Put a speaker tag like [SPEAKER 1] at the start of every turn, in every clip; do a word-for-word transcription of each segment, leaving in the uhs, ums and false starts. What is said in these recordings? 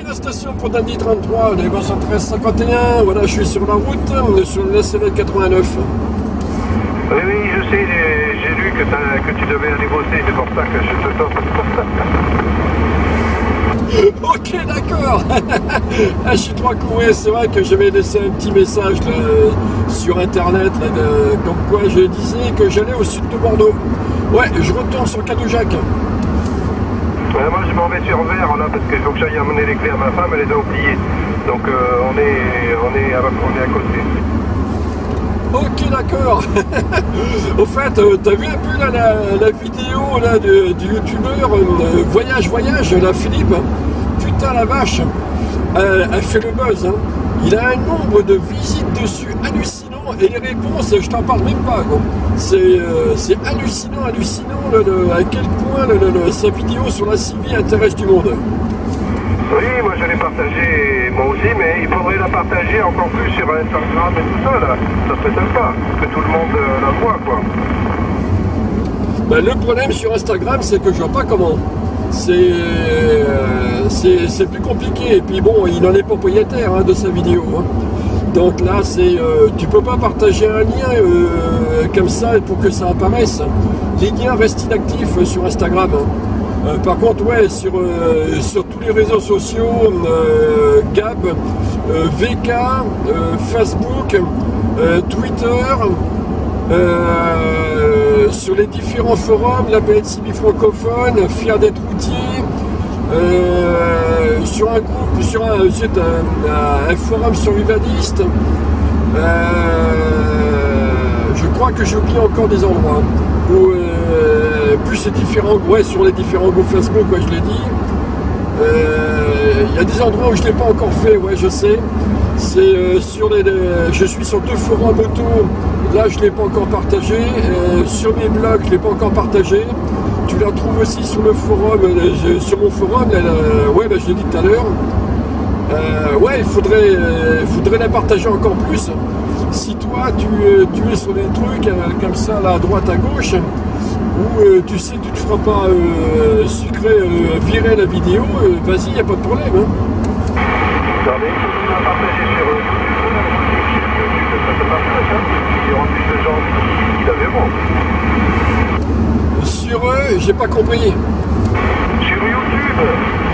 [SPEAKER 1] la station pour Dandy trente-trois, les deux cent treize cinquante et un, voilà, je suis sur la route, sur le S L quatre-vingt-neuf.
[SPEAKER 2] Oui, oui, je sais, j'ai lu que, que tu devais aller bosser, c'est pour ça que je te tente.
[SPEAKER 1] Ok, d'accord. Ah, je suis trop couru, c'est vrai que j'avais laissé un petit message là, sur internet, là, de, comme quoi je disais que j'allais au sud de Bordeaux. Ouais, je retourne sur Cadoujac.
[SPEAKER 2] Ouais, moi je m'en vais sur Vert là parce qu'il faut que j'aille amener les clés à ma femme, elle les a oubliées. Donc euh, on, est, on, est à, on est à côté.
[SPEAKER 1] Ok, d'accord. Au fait, euh, t'as vu un peu là, la, la vidéo là, de, du youtubeur euh, Voyage Voyage, la Philippe. Putain la vache, euh, elle fait le buzz. Hein. Il a un nombre de visites dessus hallucinant et les réponses, je t'en parle même pas. C'est euh, hallucinant, hallucinant le, le, à quel point le, le, le, sa vidéo sur la C V intéresse du monde.
[SPEAKER 2] Oui, moi je l'ai partagé moi aussi, mais il faudrait la partager encore plus sur Instagram et tout ça là. Ça serait sympa, que tout le monde euh, la voit quoi.
[SPEAKER 1] Ben, le problème sur Instagram, c'est que je vois pas comment. C'est euh, c'est plus compliqué. Et puis bon, il n'en est pas propriétaire hein, de sa vidéo. Hein. Donc là, c'est euh, tu peux pas partager un lien euh, comme ça pour que ça apparaisse. Les liens restent inactifs sur Instagram. Hein. Euh, par contre, ouais, sur, euh, sur tous les réseaux sociaux, euh, Gab, euh, V K, euh, Facebook, euh, Twitter, euh, sur les différents forums, la P N C B francophone, fier d'être routier, euh, sur un groupe, sur un, un, un forum survivaliste. Euh, je crois que j'ai oublié encore des endroits où euh, plus ces différents, ouais, sur les différents groupes Facebook, ouais, je l'ai dit. Il euh, y a des endroits où je ne l'ai pas encore fait, ouais, je sais. C'est euh, sur les, les, je suis sur deux forums auto, là je ne l'ai pas encore partagé. Euh, sur mes blogs, je ne l'ai pas encore partagé. Tu la trouves aussi sur le forum, euh, sur mon forum, là, là, ouais, bah, je l'ai dit tout à l'heure. Euh, ouais, il faudrait, euh, faudrait la partager encore plus. Si toi, tu, tu es sur des trucs euh, comme ça, là, à droite, à gauche, où euh, tu sais que tu ne te feras pas euh, sucrer, euh, virer la vidéo, euh, vas-y, il n'y a pas de problème. Hein.
[SPEAKER 2] Regardez, il faut la partager sur eux. Ça se partage, hein. Il y aura plus de gens qui la verront.
[SPEAKER 1] Sur eux, j'ai pas compris.
[SPEAKER 2] Sur YouTube.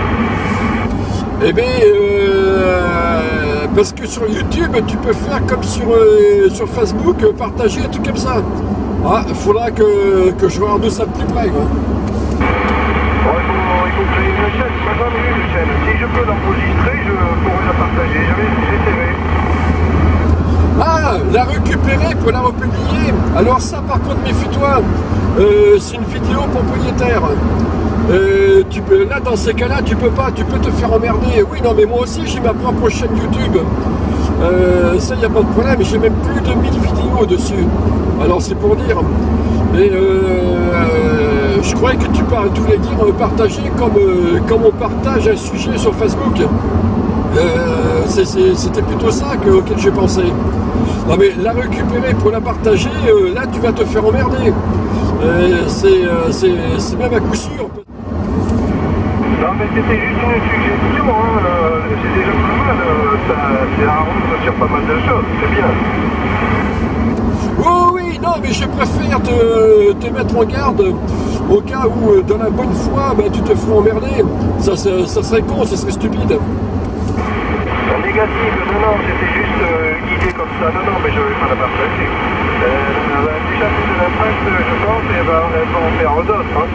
[SPEAKER 1] Eh bien, euh, parce que sur YouTube, tu peux faire comme sur, euh, sur Facebook, euh, partager un truc comme ça. Ah, il faudra que, que je regarde ça de plus près. Quoi.
[SPEAKER 2] Bon, il, faut, il faut créer une chaîne, c'est pas grave, une chaîne. Si je peux l'enregistrer, je pourrais la partager. J'essaierai.
[SPEAKER 1] Ah, la récupérer pour la republier. Alors ça, par contre, méfie-toi. Euh, c'est une vidéo propriétaire. Euh, tu peux, là, dans ces cas-là, tu peux pas, tu peux te faire emmerder. Oui, non, mais moi aussi, j'ai ma propre chaîne YouTube. Euh, ça, il n'y a pas de problème. J'ai même plus de mille vidéos dessus. Alors, c'est pour dire. Mais euh, euh, je croyais que tu, tu voulais dire euh, partager comme, euh, comme on partage un sujet sur Facebook. Euh, C'était plutôt ça que, auquel j'ai pensé. Non, mais la récupérer pour la partager, euh, là, tu vas te faire emmerder. Euh, c'est euh, même à coup sûr.
[SPEAKER 2] Non mais c'était juste une suggestion, hein. euh, c'est déjà pas mal, euh, ça arrange sur pas mal de choses, c'est bien.
[SPEAKER 1] Oh oui, non mais je préfère te, te mettre en garde au cas où euh, dans la bonne foi bah, tu te feras emmerder. Ça, ça, ça serait con, ça serait stupide.
[SPEAKER 2] En négatif, non, non, c'était juste euh, une idée comme ça, non, non, mais je ne vais pas la partager. Euh, elle a déjà fait de l'impact, je pense, et elle va, elle va en faire d'autres. Hein.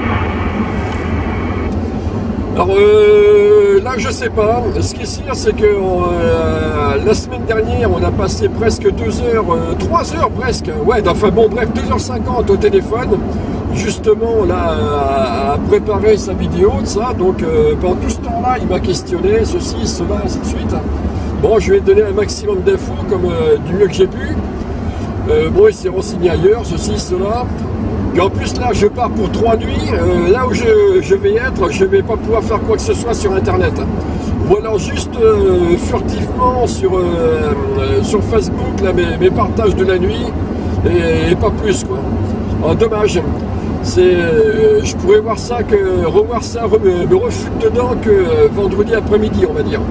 [SPEAKER 1] Alors euh, là je sais pas, ce qui est sûr c'est que euh, la semaine dernière on a passé presque deux heures, euh, trois heures presque, ouais enfin bon bref deux heures cinquante au téléphone, justement là à, à préparer sa vidéo de ça, donc euh, pendant tout ce temps là il m'a questionné, ceci, cela, ainsi de suite. Bon je lui ai donné un maximum d'infos comme euh, du mieux que j'ai pu, euh, bon il s'est renseigné ailleurs, ceci, cela. Et en plus là je pars pour trois nuits, euh, là où je, je vais être, je ne vais pas pouvoir faire quoi que ce soit sur internet. Ou alors juste euh, furtivement sur, euh, euh, sur Facebook, là, mes, mes partages de la nuit, et, et pas plus quoi. Alors, dommage. C'est, euh, je pourrais voir ça que revoir ça, re, me refouler dedans que euh, vendredi après-midi, on va dire.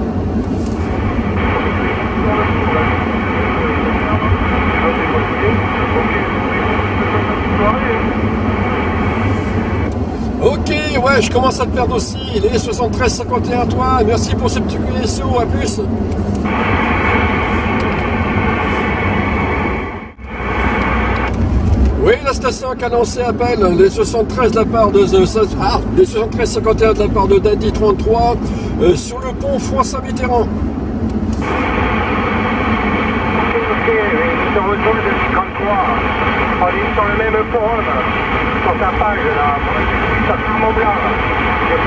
[SPEAKER 1] Ok, ouais, je commence à te perdre aussi. Les soixante-treize cinquante et un, toi. Merci pour ce petit coup S O, à plus. Oui, la station cadencée appelle les soixante-treize de la part de ah, les soixante-treize cinquante et un de la part de Daddy trente-trois euh, sur le pont François-Mitterrand.
[SPEAKER 2] Ok, ok, sur le pont de trente-trois. On est sur le même forum, sur ta page là. Ça fait mon blanc là. Je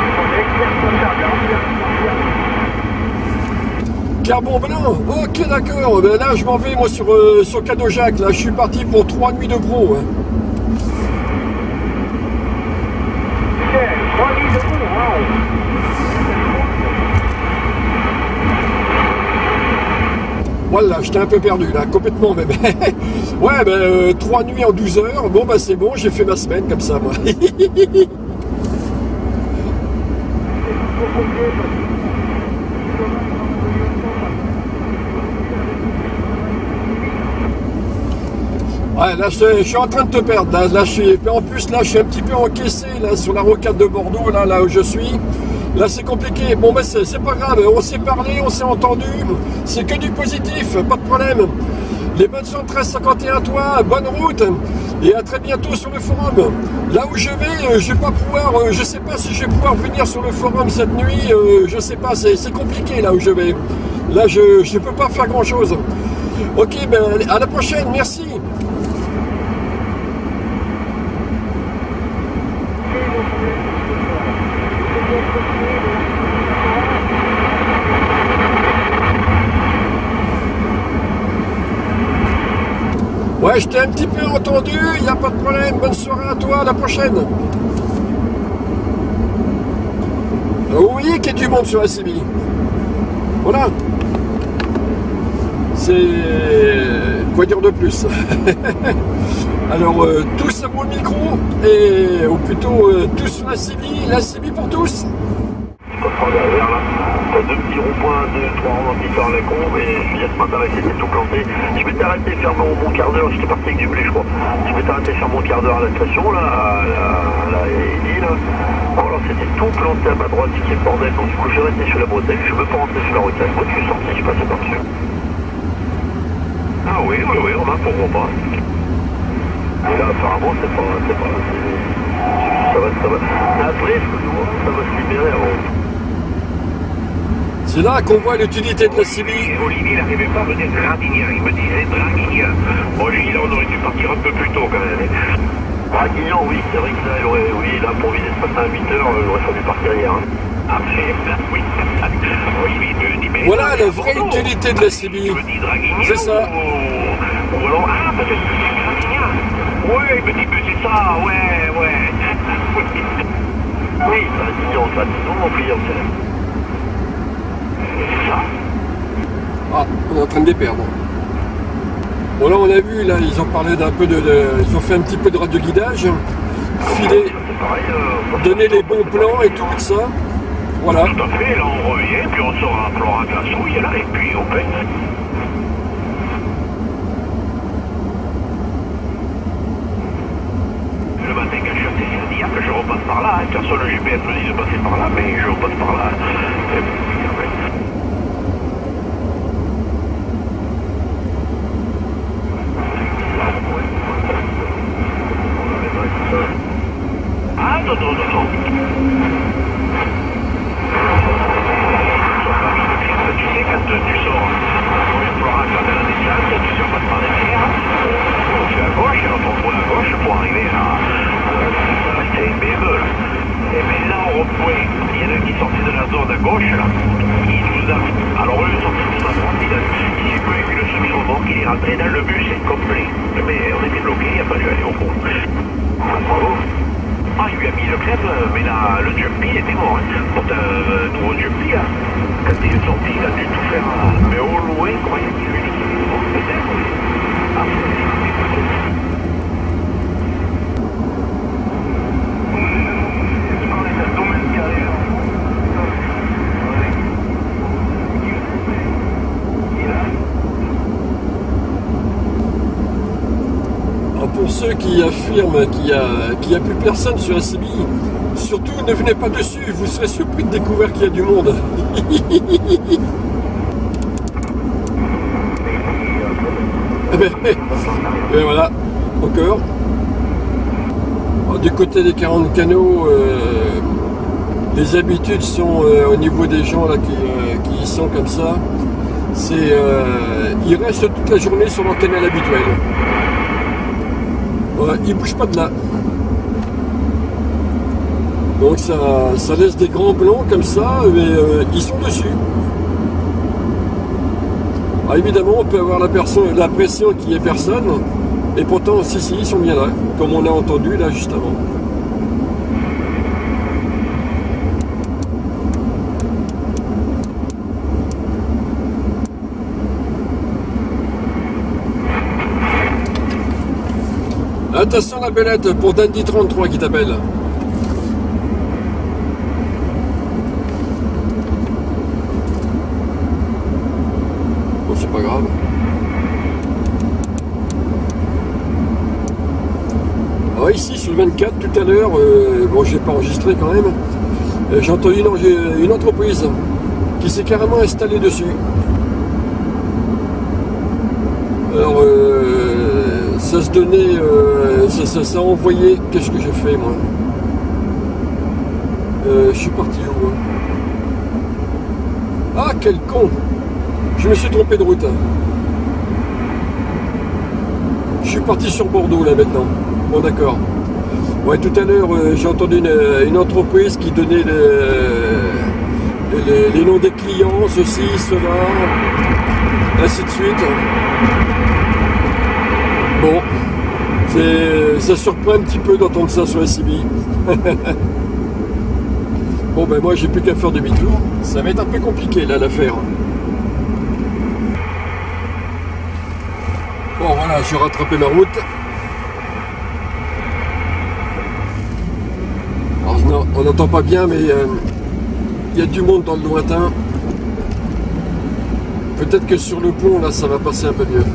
[SPEAKER 1] Carbon blanc, ok d'accord, ben là je m'en vais moi sur, euh, sur Cadeaujac, là je suis parti pour trois nuits de pro. Hein.
[SPEAKER 2] trois nuits de pro, wow.
[SPEAKER 1] Voilà, j'étais un peu perdu là, complètement même. Ouais, ben euh, trois nuits en douze heures, bon bah c'est bon, j'ai fait ma semaine comme ça moi. Ouais, là je, je suis en train de te perdre. Là, là, je suis, en plus, là, je suis un petit peu encaissé là, sur la rocade de Bordeaux, là, là où je suis. Là, c'est compliqué. Bon, ben, c'est pas grave. On s'est parlé, on s'est entendu. C'est que du positif, pas de problème. Les bonnes soixante-treize cinquante et un, toi, bonne route. Et à très bientôt sur le forum. Là où je vais, je vais pas pouvoir, je sais pas si je vais pouvoir venir sur le forum cette nuit. Je sais pas, c'est compliqué là où je vais. Là, je ne peux pas faire grand chose. Ok, ben, à la prochaine. Merci. Ouais, je t'ai un petit peu entendu, il n'y a pas de problème. Bonne soirée à toi, à la prochaine. Oui, qu'il y ait du monde sur la C B I. Voilà. C'est... quoi dire de plus. Alors, euh, tous à mon micro, et ou plutôt euh, tous sur la C B I, la C B I pour tous.
[SPEAKER 2] Derrière là, t'as deux petits ronds-points, deux, trois ronds par la con, et je viens de m'intéresser, c'est tout planté. Je vais t'arrêter faire mon, mon quart d'heure, j'étais parti avec du blé je crois. Je vais t'arrêter faire mon quart d'heure à la station là, à la Eddy là. Bon alors c'était tout planté à ma droite, ce qui est bordel, donc du coup je vais rester sur la bretelle, je ne veux pas rentrer sur la rocade. Moi je suis sorti, je passais par-dessus. Ah oui, oui, oui, on a pour mon pas. Et là apparemment c'est pas, c'est pas, ça va, ça va. Après, ça va se libérer avant.
[SPEAKER 1] C'est là qu'on voit l'utilité de la C B I.
[SPEAKER 2] Olivier n'arrivait pas à me dire Draguignan, il me disait Draguignan. Bon, lui, là, on aurait dû partir un peu plus tôt quand même. Draguignan, oui, c'est vrai que là, il aurait, oui, là, pour viser ce matin à huit heures, il aurait fallu partir hier. Hein. Après, oui. Olivier me dit, mais.
[SPEAKER 1] Voilà la vraie utilité de la C B I. C'est ça.
[SPEAKER 2] Ou alors, ah, peut-être que c'est Draguignan. Oui, il me dit, mais c'est ça, ouais, ouais. Oui, Draguignan, Draguignan, mon client, c'est là.
[SPEAKER 1] Ah, on est en train de les perdre. Bon là on a vu, là ils ont parlé d'un peu de, de... Ils ont fait un petit peu de radio-guidage, filer, donner les bons plans et tout ça. Voilà.
[SPEAKER 2] Tout à fait, là on revient, puis on sort un plan à glaçouille là, et puis on pète. Le matin quand je suis essayé de dire que je repasse par là, hein, car sur le G P S me dit de passer par là, mais je repasse par là. Et puis, en fait. Ah non, non, non, non. Tu sais, quand tu sors, il faudra regarder la distance, tu sais, on passe par derrière, on fait à gauche, et on tourne à gauche pour arriver à la C B M. Et bien là, on repoint, il y en a qui sortaient de la zone à gauche, là, qui nous a... Alors eux, ils sont tous à droite, il s'est pas eu le semi-remorque, il est rentré dans le bus, c'est complet. Mais on était bloqué, il a fallu aller au fond. Bravo. Ah, il lui a mis le crème, mais là, le jumpy il était mort. Pour un nouveau jumpy, là, quand il est sorti, il a dû tout faire. Mais au loin, croyez qu'il lui a mis le crème, peut-être. Ah,
[SPEAKER 1] ceux qui affirment qu'il n'y a, qu'il y a plus personne sur la C B I, surtout ne venez pas dessus, vous serez surpris de découvrir qu'il y a du monde. Et voilà, encore. Alors, du côté des quarante canaux, euh, les habitudes sont euh, au niveau des gens là, qui, euh, qui y sont comme ça. C'est, euh, ils restent toute la journée sur leur canal habituel. Ouais, ils ne bougent pas de là. Donc ça, ça laisse des grands blancs comme ça, mais euh, ils sont dessus. Alors évidemment, on peut avoir la l'impression qu'il n'y ait personne, et pourtant, si, si, ils sont bien là, comme on a entendu là juste avant. Attention la belette pour Dandy trente-trois qui t'appelle. Bon, c'est pas grave. Alors ici sur le vingt-quatre tout à l'heure, euh, bon j'ai pas enregistré quand même, euh, j'ai entendu une, une entreprise qui s'est carrément installée dessus. Alors euh, ça se donnait, euh, ça, ça, ça envoyait, qu'est-ce que j'ai fait moi euh, Je suis parti où hein? Ah quel con! Je me suis trompé de route. Je suis parti sur Bordeaux là maintenant. Bon d'accord. Ouais, tout à l'heure euh, j'ai entendu une, une entreprise qui donnait les, les, les noms des clients, ceci, cela, ainsi de suite. Bon, ça surprend un petit peu d'entendre ça sur la C B I. Bon ben moi j'ai plus qu'à faire demi-tour. Ça va être un peu compliqué là l'affaire. Bon voilà, j'ai rattrapé ma route. Alors non, on n'entend pas bien mais il euh, y a du monde dans le lointain. Peut-être que sur le pont là ça va passer un peu mieux.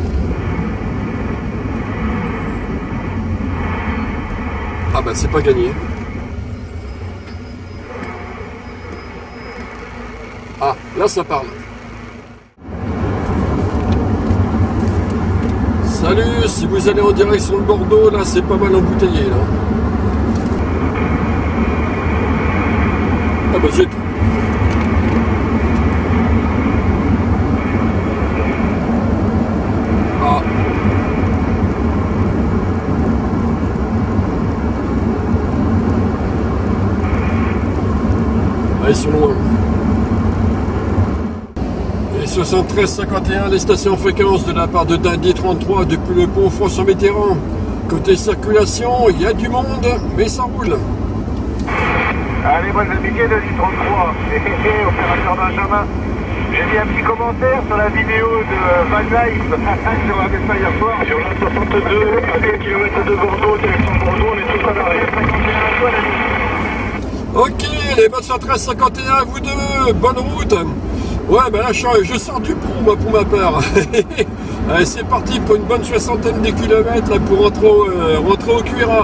[SPEAKER 1] Ah bah c'est pas gagné. Ah, là ça parle. Salut, si vous allez en direction de Bordeaux, là c'est pas mal embouteillé là. Ah bah zut. Ah. Ah, ils sont loin. Et soixante-treize cinquante et un, les stations fréquences de la part de Dandy trente-trois depuis le pont François Mitterrand. Côté circulation, il y a du monde, mais ça roule.
[SPEAKER 2] Allez, bonnes amitiés, Dandy trente-trois. Hé hé hé, opérateur Benjamin. J'ai mis un petit commentaire sur la vidéo de Van Life. Je vous rappelle ça hier soir. Sur la soixante-deux, à deux kilomètres de Bordeaux, direction de Bordeaux, on est tous à l'arrêt.
[SPEAKER 1] Ok, les soixante-treize cinquante et un, vous deux, bonne route. Ouais, ben là, je, je sors du pont, moi, pour ma part. Allez, c'est parti pour une bonne soixantaine de kilomètres, là, pour rentrer au, euh, rentrer au Cuira.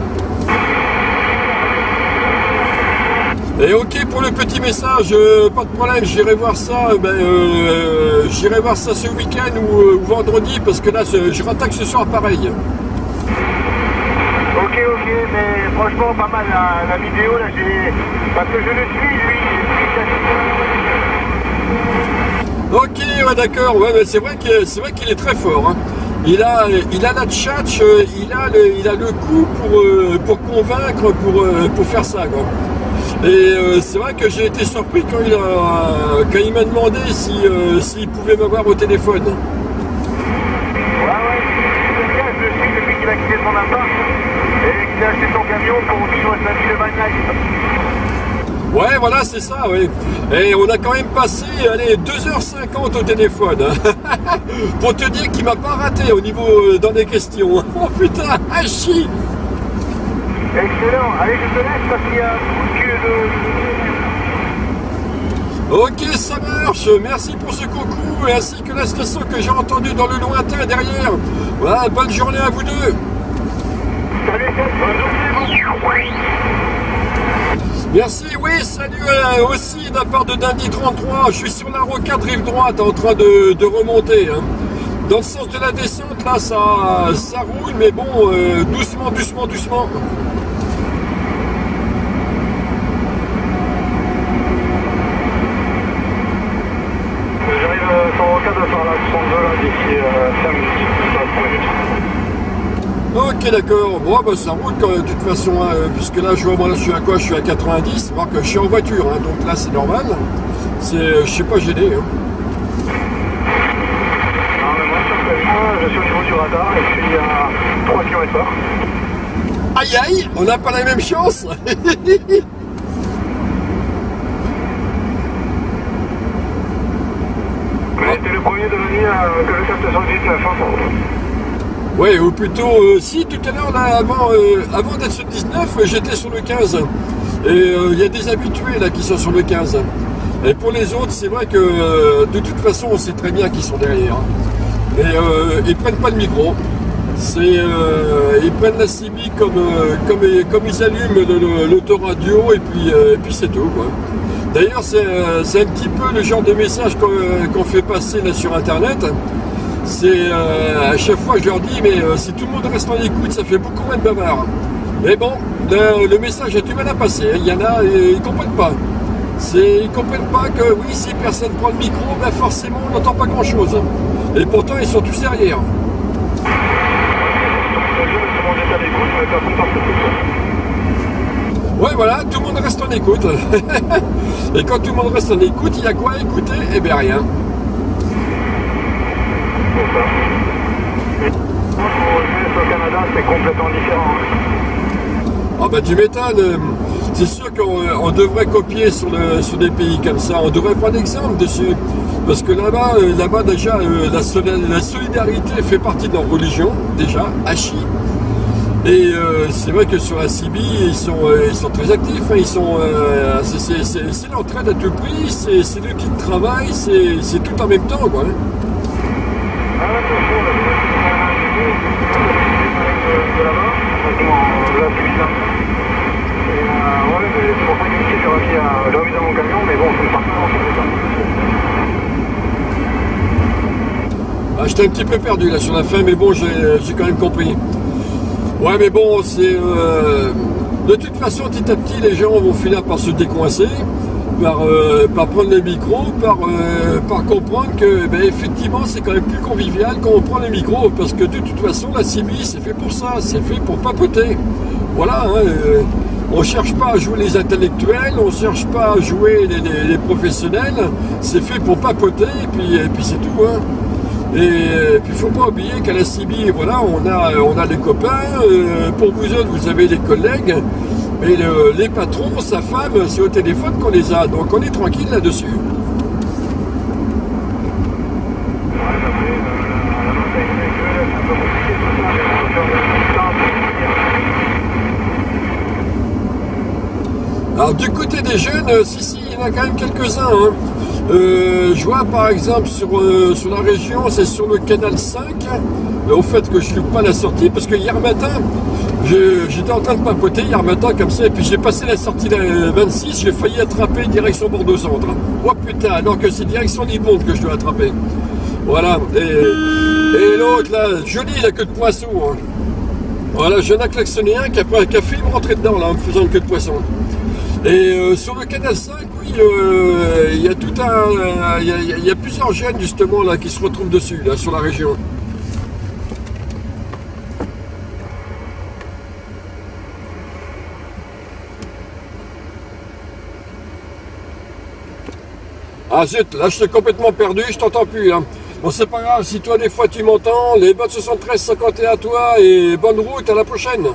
[SPEAKER 1] Et ok pour le petit message, euh, pas de problème, j'irai voir ça, ben, euh, j'irai voir ça ce week-end ou, euh, ou vendredi, parce que là, je rattaque ce soir pareil.
[SPEAKER 2] Ok, ok, mais franchement, pas mal la, la vidéo, là, j'ai... Parce que je le suis, lui,
[SPEAKER 1] Ok, ouais, d'accord, ouais, mais c'est vrai qu'il c'est vrai qu'il est très fort. Hein. Il a, il a la tchatch, il a le, il a le coup pour, euh, pour convaincre, pour, euh, pour faire ça, quoi. Et euh, c'est vrai que j'ai été surpris quand il a, quand il m'a demandé si, euh, s'il pouvait m'avoir au téléphone.
[SPEAKER 2] Ouais, ouais, je le sais depuis qu'il a quitté son appart et qu'il a acheté son camion pour vivre sa vie de Van Life.
[SPEAKER 1] Ouais, voilà, c'est ça, oui. Et on a quand même passé, allez, deux heures cinquante au téléphone. Hein. Pour te dire qu'il m'a pas raté au niveau euh, dans les questions. Oh putain, hachi.
[SPEAKER 2] Excellent. Allez, je te laisse parce qu'il y a un coup de queue de...
[SPEAKER 1] Ok, ça marche. Merci pour ce coucou, ainsi que la station que j'ai entendue dans le lointain derrière. Voilà, bonne journée à vous deux. Merci, oui, salut euh, aussi de la part de Dandy trente-trois. Je suis sur la rocade rive droite en train de, de remonter. Hein. Dans le sens de la descente, là, ça, ça roule, mais bon, euh, doucement, doucement, doucement.
[SPEAKER 3] J'arrive sur rocade à faire la soixante-deux là d'ici cinq minutes.
[SPEAKER 1] Ok, d'accord. Bon, bah, ça roule quand, de toute façon, hein, puisque là, je vois, moi, là, je suis à quoi? Je suis à quatre-vingt-dix. Alors que je suis en voiture, hein, donc là, c'est normal. C'est, je suis pas gêné. Hein.
[SPEAKER 3] Non, mais moi, je suis au niveau du radar et je suis à trois kilomètres heure.
[SPEAKER 1] Aïe, aïe, on n'a pas la même chance.
[SPEAKER 3] Mais t'es le premier de venir euh, que le capte sur le dix-neuf, hein.
[SPEAKER 1] Ouais, ou plutôt, euh, si, tout à l'heure, là, avant, euh, avant d'être sur le dix-neuf, j'étais sur le quinze. Et il euh, y a des habitués, là, qui sont sur le quinze. Et pour les autres, c'est vrai que, euh, de toute façon, on sait très bien qu'ils sont derrière. Et euh, ils prennent pas le micro. C'est, euh, ils prennent la C B comme, euh, comme, comme ils allument l'autoradio, et puis, euh, et puis c'est tout, quoi. D'ailleurs, c'est euh, un petit peu le genre de message qu'on qu'on fait passer là sur Internet. C'est euh, à chaque fois je leur dis, mais euh, si tout le monde reste en écoute, ça fait beaucoup moins de bavard. Mais bon, le, le message a du mal à passer. Il y en a, et, ils ne comprennent pas. Ils ne comprennent pas que oui, si personne prend le micro, ben forcément on n'entend pas grand chose. Et pourtant ils sont tous derrière. Ouais, voilà, tout le monde reste en écoute. Et quand tout le monde reste en écoute, il y a quoi à écouter? Eh bien rien.
[SPEAKER 3] Au Canada, c'est complètement différent.
[SPEAKER 1] Ah bah tu m'étonnes. C'est sûr qu'on on devrait copier sur, le, sur des pays comme ça. On devrait prendre exemple dessus. Parce que là-bas, là-bas déjà, la, la solidarité fait partie de leur religion, déjà, hachi. Et euh, c'est vrai que sur la C B, ils sont, euh, ils sont très actifs. Hein, ils sont, euh, c'est l'entraide à tout prix, c'est le petit travail, c'est tout en même temps, quoi. Hein.
[SPEAKER 3] De là-bas, la Suisse. Et euh, ouais, c'est pour ça que j'ai remis, remis dans mon camion, mais bon, c'est parfaitement ça.
[SPEAKER 1] Ah, j'étais un petit peu perdu là sur la fin, mais bon, j'ai quand même compris. Ouais, mais bon, c'est euh, de toute façon, petit à petit, les gens vont finir par se décoincer, par, euh, par prendre le micro, par, euh, par comprendre que, ben, effectivement, c'est quand même plus convivial quand on prend le micro, parce que de toute façon, la C B, c'est fait pour ça, c'est fait pour papoter. Voilà, hein, euh, on ne cherche pas à jouer les intellectuels, on ne cherche pas à jouer les, les, les professionnels, c'est fait pour papoter, et puis, et puis c'est tout, hein. Et puis il ne faut pas oublier qu'à la C B, voilà, on a, on a les copains, euh, pour vous autres, vous avez les collègues, mais le, les patrons, sa femme, c'est au téléphone qu'on les a, donc on est tranquille là-dessus. Alors du côté des jeunes, si, si, il y en a quand même quelques-uns, hein. Euh, je vois par exemple sur, euh, sur la région, c'est sur le canal cinq, au fait que je ne loupe pas la sortie, parce que hier matin, j'étais en train de papoter, hier matin comme ça, et puis j'ai passé la sortie vingt-six, j'ai failli attraper direction Bordeaux-Centre. Oh putain, alors que c'est direction Limonde que je dois attraper. Voilà, et, et l'autre là, joli la queue de poisson. Hein. Voilà, j'en ai klaxonné un qui a, qui a failli me rentrer dedans là, en me faisant une queue de poisson. Et euh, sur le canal cinq, oui, il euh, y a tout un, il euh, y, y a plusieurs jeunes justement là qui se retrouvent dessus, là, sur la région. Ah zut, là je suis complètement perdu, je t'entends plus. Hein. Bon, c'est pas grave, si toi des fois tu m'entends, les bonnes soixante-treize cinquante et un à toi et bonne route, à la prochaine.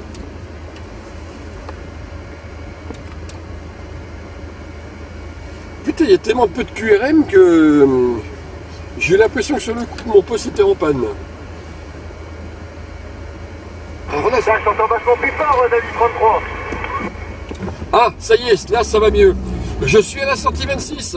[SPEAKER 1] Putain, il y a tellement peu de Q R M que euh, j'ai eu l'impression que sur le coup mon poste était en panne. Alors là,
[SPEAKER 3] ça, je t'entends vachement plus fort, David trente-trois.
[SPEAKER 1] Ah, ça y est, là ça va mieux. Je suis à la sortie vingt-six.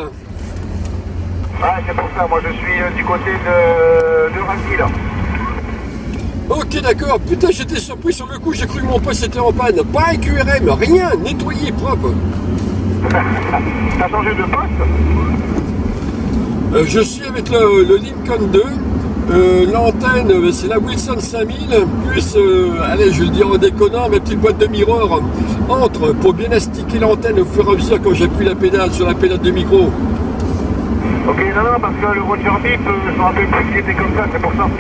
[SPEAKER 3] Ah, c'est pour ça, moi je suis euh, du côté de, de Rancy là.
[SPEAKER 1] Ok, d'accord. Putain, j'étais surpris sur le coup, j'ai cru que mon poste était en panne. Pas un Q R M, rien, nettoyé, propre.
[SPEAKER 3] T'as changé de poste?
[SPEAKER 1] Euh, je suis avec le, le Lincoln deux. Euh, L'antenne, euh, c'est la Wilson cinq mille, plus, euh, allez, je vais le dire en déconnant, ma petite boîte de mirror entre pour bien astiquer l'antenne au fur et à mesure quand j'appuie la pédale sur la pédale de micro.
[SPEAKER 3] Ok, non, non, parce que le voiture bip, euh, je me rappelle plus qu'il était comme ça, c'est pour ça.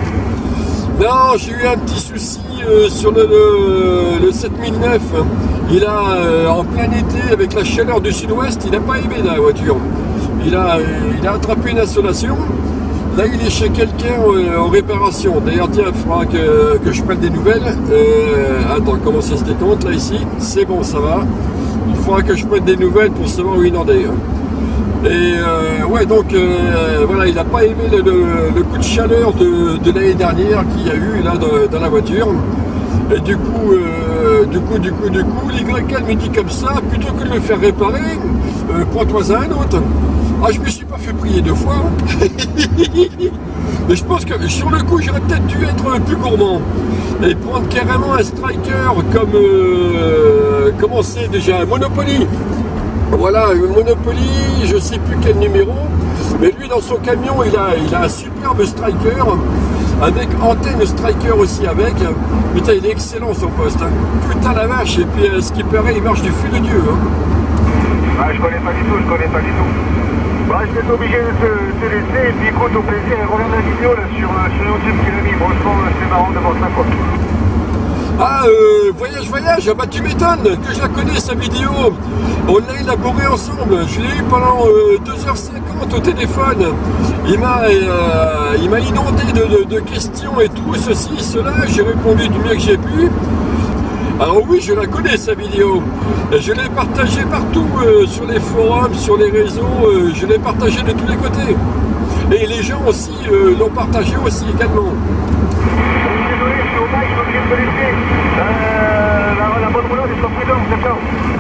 [SPEAKER 1] Non, j'ai eu un petit souci euh, sur le, le, le sept mille neuf. Il a, euh, en plein été, avec la chaleur du sud-ouest, il n'a pas aimé la voiture. Il a, euh, il a attrapé une insolation. Là, il est chez quelqu'un euh, en réparation. D'ailleurs, tiens, il faudra que, que je prenne des nouvelles. Euh, attends, comment ça se décompte là, ici? C'est bon, ça va. Il faudra que je prenne des nouvelles pour savoir où il en est. Et euh, ouais, donc euh, voilà, il n'a pas aimé le, le, le coup de chaleur de, de l'année dernière qu'il y a eu là dans, dans la voiture. Et du coup, euh, du coup, du coup, du coup, l'Y L me dit comme ça, plutôt que de le faire réparer, euh, prends-toi un autre. Ah, je me suis pas fait prier deux fois. Hein. Mais je pense que sur le coup, j'aurais peut-être dû être plus gourmand. Et prendre carrément un striker comme, euh, comment c'est déjà, Monopoly. Voilà, Monopoly, je sais plus quel numéro, mais lui dans son camion il a, il a un superbe striker, avec antenne striker aussi avec. Putain, il est excellent son poste, hein. Putain la vache, et puis euh, ce qui paraît, il marche du feu de Dieu. Hein.
[SPEAKER 3] Ah, je connais pas du tout, je connais pas du tout. Bah, je vais être obligé de te, te laisser, et puis écoute, au plaisir, et regarde la vidéo là sur, sur YouTube qu'il a mis, franchement, c'est marrant de voir ça quoi.
[SPEAKER 1] Ah, euh, voyage, voyage, ah bah tu m'étonnes que je la connais sa vidéo. On l'a élaborée ensemble, je l'ai eu pendant euh, deux heures cinquante au téléphone. Il m'a euh, il m'a inondé de, de, de questions et tout, ceci, cela, j'ai répondu du mieux que j'ai pu. Alors oui, je la connais sa vidéo. Je l'ai partagée partout, euh, sur les forums, sur les réseaux, euh, je l'ai partagée de tous les côtés. Et les gens aussi euh, l'ont partagée aussi également.
[SPEAKER 3] Désolé, je suis au bail, je suis obligé de te laisser. Euh, la, la bonne roulade, je t'en prie, donc, ciao.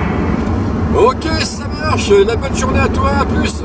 [SPEAKER 1] Ok, ça marche, la bonne journée à toi, à plus.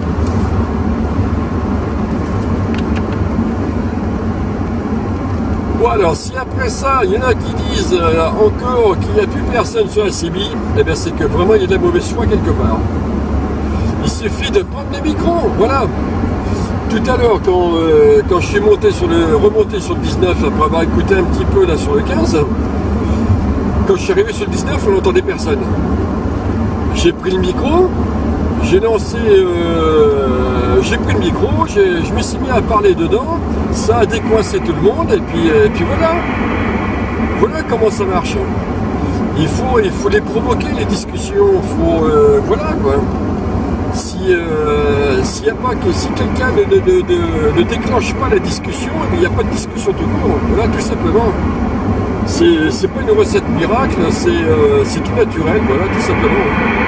[SPEAKER 1] Bon alors, si après ça, il y en a qui disent euh, encore qu'il n'y a plus personne sur la C B, eh bien c'est que vraiment il y a de la mauvaise foi quelque part. Il suffit de prendre les micros, voilà. Tout à l'heure, quand, euh, quand je suis monté sur le, remonté sur le dix-neuf, après avoir écouté un petit peu là sur le quinze, quand je suis arrivé sur le dix-neuf, on n'entendait personne. J'ai pris le micro, j'ai lancé, euh, j'ai pris le micro, je me suis mis à parler dedans, ça a décoincé tout le monde, et puis, et puis voilà. Voilà comment ça marche. Il faut, il faut les provoquer, les discussions, il faut, euh, voilà quoi. Si euh, s'il y a pas que si quelqu'un ne, ne, ne, ne déclenche pas la discussion, il n'y a pas de discussion tout court. Voilà, tout simplement. C'est pas une recette miracle, c'est euh, tout naturel, voilà, tout simplement.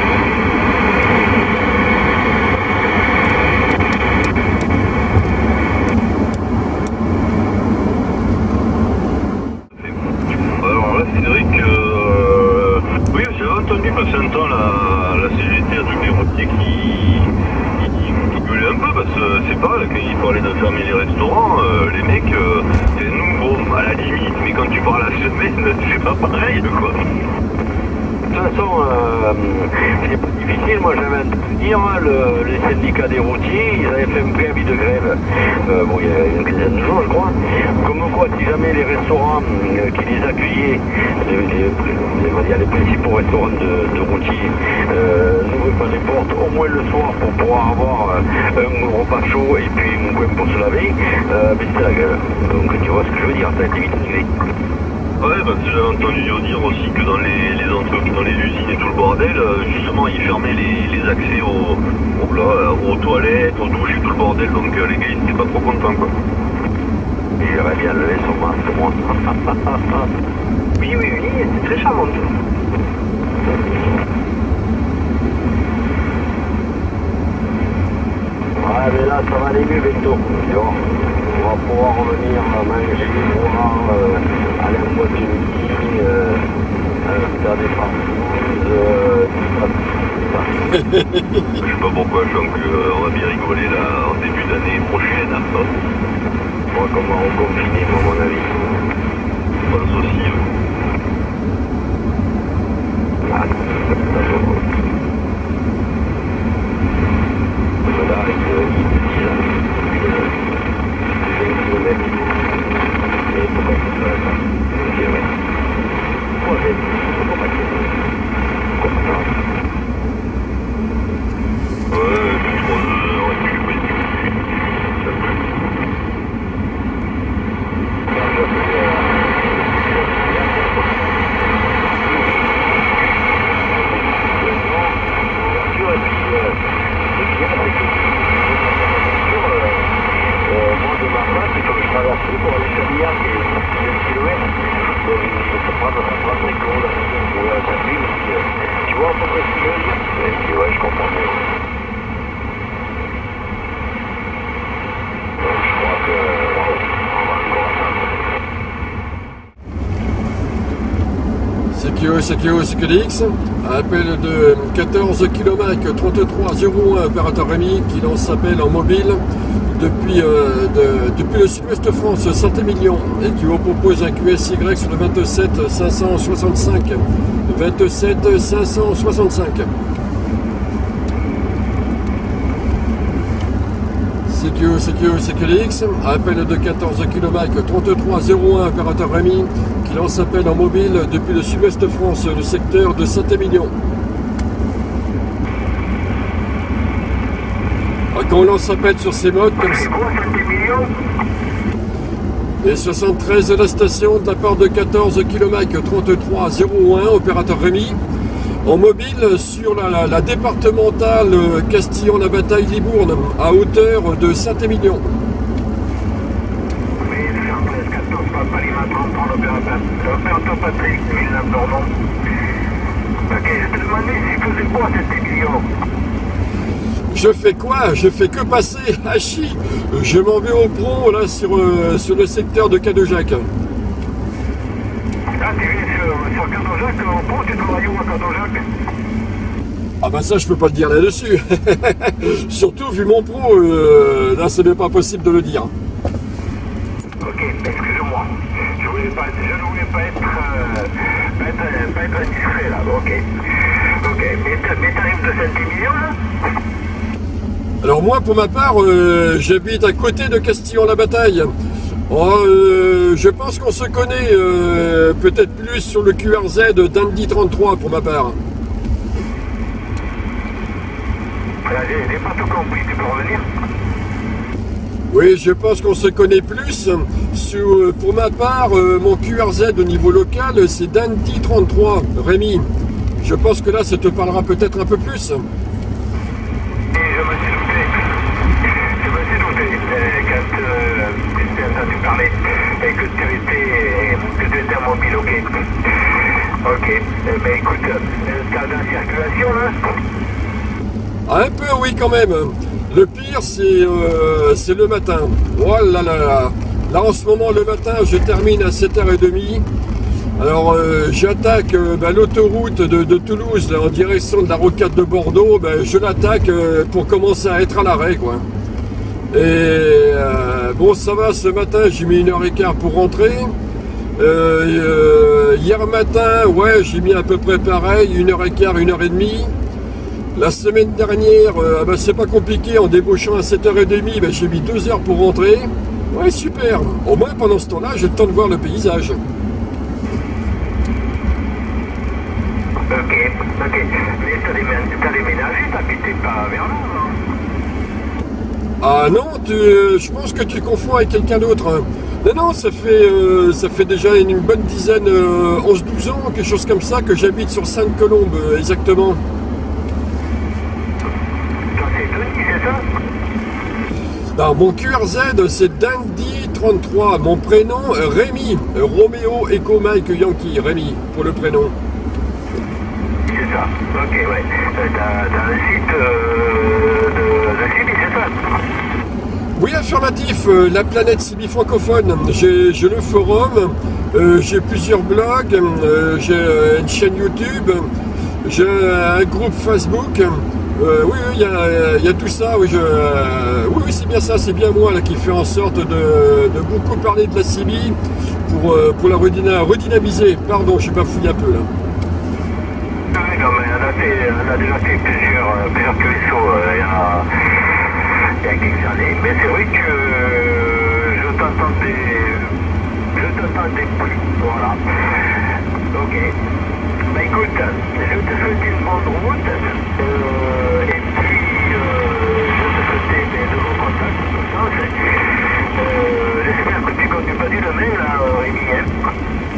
[SPEAKER 2] Alors là, Cédric, euh, oui, j'avais entendu passer un temps la, la C G T à tous les routiers qui, qui, qui gueulaient un peu, parce que c'est pas quand ils parlaient de fermer les restaurants, euh, les mecs, euh, c'est nous, bon, à la limite, mais quand tu parles à la semaine, c'est pas pareil, quoi.
[SPEAKER 4] De toute façon, euh, c'est pas difficile. Moi, j'avais un truc à dire. Le, les syndicats des routiers, ils avaient fait un préavis de grève. Euh, bon, il y a une quinzaine de jours, je crois. Comme quoi, si jamais les restaurants euh, qui les accueillaient, les, les, les, les principaux restaurants de, de routiers, euh, n'ouvraient pas les portes, au moins le soir, pour pouvoir avoir euh, un repas chaud et puis un coin pour se laver, euh, mais c'était la gueule. Donc, tu vois ce que je veux dire, ça a été vite réglé.
[SPEAKER 2] Ouais, parce que j'avais entendu dire aussi que dans les, les entreprises, dans les usines et tout le bordel, justement, ils fermaient les, les accès aux, aux, là, aux toilettes, aux douches et tout le bordel, donc euh, les gars, ils n'étaient pas trop contents, quoi.
[SPEAKER 4] J'aurais bien levé son masque, moi.
[SPEAKER 3] Oui, oui, oui, c'est très charmant.
[SPEAKER 4] Ouais, mais là, ça va aller mieux bientôt, tu vois. On va pouvoir revenir manger, boire, euh, aller en boîte de midi, euh, euh, faire des fast-foods, euh, tout ça, tout ça.
[SPEAKER 2] Je sais pas pourquoi, je sens qu'on va bien rigoler là en début d'année prochaine. Hein.
[SPEAKER 4] On va comment reconfiner, à mon avis. je pense aussi. Ouais. Ah, d'accord. Voilà, il me dit là, vingt kilomètres. Et pourquoi il fait ça? vingt kilomètres. Pourquoi vingt? Pourquoi pas quinze? Pourquoi pas quarante? Ouais, c'est trop de recul, oui. Ça me plaît. Alors, je vais faire... Et puis, euh, ce qui est, c'est que euh, moi, de ma part, il faut que je traverse pour aller sur l'I A, qui est vingt kilomètres. Donc, il faut prendre trente-cinq euros dans la zone pour aller à Saint-Louis. Tu vois à peu près ce que je veux dire? Et puis, ouais, je comprends bien. Donc, je crois que, wow, on va encore attendre.
[SPEAKER 1] C Q O, C Q O, C Q D X, appel de quatorze kilomètres trente-trois zéro un, opérateur Rémi, qui lance appel en mobile depuis, euh, de, depuis le sud-ouest France, Saint-Émilion, et qui vous propose un Q S Y sur le vingt-sept cinq cent soixante-cinq. vingt-sept cinq cent soixante-cinq. C Q O, C Q O, C Q D X, appel de quatorze kilomètres trente-trois zéro un, opérateur Rémi, qui lance appel en mobile depuis le sud-ouest France, le secteur de Saint-Émilion. Quand on lance appel sur ces modes, comme ça. Et soixante-treize de la station de la part de quatorze kilomètres trente-trois zéro un, opérateur Rémi, en mobile sur la, la, la départementale Castillon-la-Bataille-Libourne, à hauteur de Saint-Émilion.
[SPEAKER 3] L'opérateur Patrick, Villeneuve Dormont. Ok, je te demandais si tu faisais quoi cette émission?
[SPEAKER 1] Je fais quoi? Je fais que passer à Chi. Je m'en vais au Pron, là, sur, euh, sur le secteur de Cadeaujac.
[SPEAKER 3] Ah, tu viens sur, sur Cadeaujac, au Pron, tu travailles où à Cadeaujac?
[SPEAKER 1] Ah bah ça, je peux pas le dire là-dessus. Surtout, vu mon pro, euh, là, ce n'est pas possible de le dire.
[SPEAKER 3] Ok, excuse-moi. Je voulais pas, je ne voulais pas être, euh, pas être, pas être indiscret là, ok. Ok, mais t'arrives de Saint-Émilion là?
[SPEAKER 1] Alors moi, pour ma part, euh, j'habite à côté de Castillon-la-Bataille. Oh, euh, je pense qu'on se connaît euh, peut-être plus sur le Q R Z d'Andy trente-trois pour ma part.
[SPEAKER 3] Voilà, j'ai pas tout compris, tu peux revenir?
[SPEAKER 1] Oui, je pense qu'on se connaît plus. Sur, pour ma part, euh, mon Q R Z au niveau local, c'est d'Andy trente-trois, Rémi. Je pense que là, ça te parlera peut-être un peu plus.
[SPEAKER 3] Et je me suis douté, je me suis douté euh, quand euh, tu t'es entendu parler et que tu étais, que tu étais en mobile, ok. Ok, eh ben écoute, euh, t'as de la circulation là?
[SPEAKER 1] Un peu, oui, quand même. Le pire, c'est euh, c'est le matin. Oh là là là. Là, en ce moment, le matin, je termine à sept heures trente. Alors, euh, j'attaque euh, bah, l'autoroute de, de Toulouse là, en direction de la rocade de Bordeaux. Bah, je l'attaque euh, pour commencer à être à l'arrêt, quoi. Et euh, bon, ça va, ce matin, j'ai mis une heure et quart pour rentrer. Euh, euh, hier matin, ouais, j'ai mis à peu près pareil, une heure et quart, une heure et demie. La semaine dernière, euh, bah, c'est pas compliqué, en débauchant à sept heures trente, bah, j'ai mis deux heures pour rentrer. Ouais, super. Au moins, pendant ce temps-là, j'ai le temps de voir le paysage.
[SPEAKER 3] Ok, ok. Mais t'as déménagé, t'habitais pas vers là, non?
[SPEAKER 1] Ah non, tu, euh, je pense que tu confonds avec quelqu'un d'autre. Hein. Non, non, ça fait, euh, ça fait déjà une, une bonne dizaine, euh, onze douze ans, quelque chose comme ça, que j'habite sur Sainte-Colombe, euh, exactement.
[SPEAKER 3] Toi, c'est Denis, c'est ça?
[SPEAKER 1] Non, mon Q R Z, c'est Dandy trente-trois. Mon prénom, Rémi. Roméo Echo Mike Yankee, Rémi, pour le prénom.
[SPEAKER 3] C'est ça, ok, ouais. Euh, T'as un site euh, de, de Cibi, c'est ça?
[SPEAKER 1] Oui, affirmatif, euh, la planète Cibi francophone. J'ai le forum, euh, j'ai plusieurs blogs, euh, j'ai euh, une chaîne YouTube, j'ai un groupe Facebook. Euh, oui, oui, il y, y a tout ça. Oui, euh, oui, oui c'est bien ça, c'est bien moi là, qui fait en sorte de, de beaucoup parler de la Cibi pour, euh, pour la redina redynamiser. Pardon, j'ai bafouillé un peu là.
[SPEAKER 3] Oui, non, mais on a, fait, on a déjà fait plusieurs, euh, plusieurs Q S O euh, il, y a, il y a quelques années. Mais c'est vrai que euh, je t'entendais. Je t'entendais plus. Voilà. Ok. Bah écoute, je te souhaite une bonne route. Euh, et puis, euh, je te souhaitais des nouveaux contacts de sens. Euh, J'espère que tu continues pas du domaine, là, Rémi. Hein.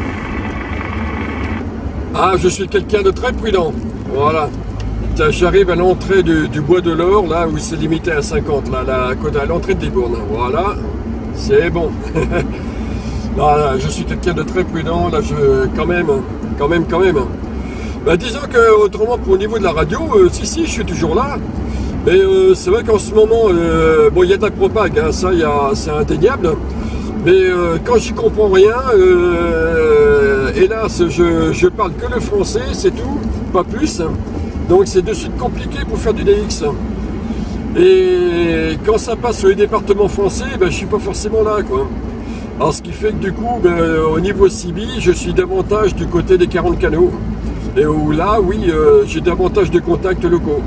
[SPEAKER 1] Ah, je suis quelqu'un de très prudent. Voilà. J'arrive à l'entrée du, du bois de l'Or, là où c'est limité à cinquante, là, là à l'entrée de Libourne. Voilà. C'est bon. Là, là, je suis quelqu'un de très prudent. Là, je, quand même, quand même, quand même. Bah, disons que autrement, pour au niveau de la radio, euh, si, si, je suis toujours là. Mais euh, c'est vrai qu'en ce moment, euh, bon, il y a de la propague, hein, ça, c'est indéniable. Mais euh, quand j'y comprends rien, euh, hélas, je, je parle que le français, c'est tout, pas plus. Donc c'est de suite compliqué pour faire du D X. Et quand ça passe sur les départements français, ben, je suis pas forcément là, quoi. Alors ce qui fait que du coup, ben, au niveau C B, je suis davantage du côté des quarante canaux. Et où là, oui, euh, j'ai davantage de contacts locaux.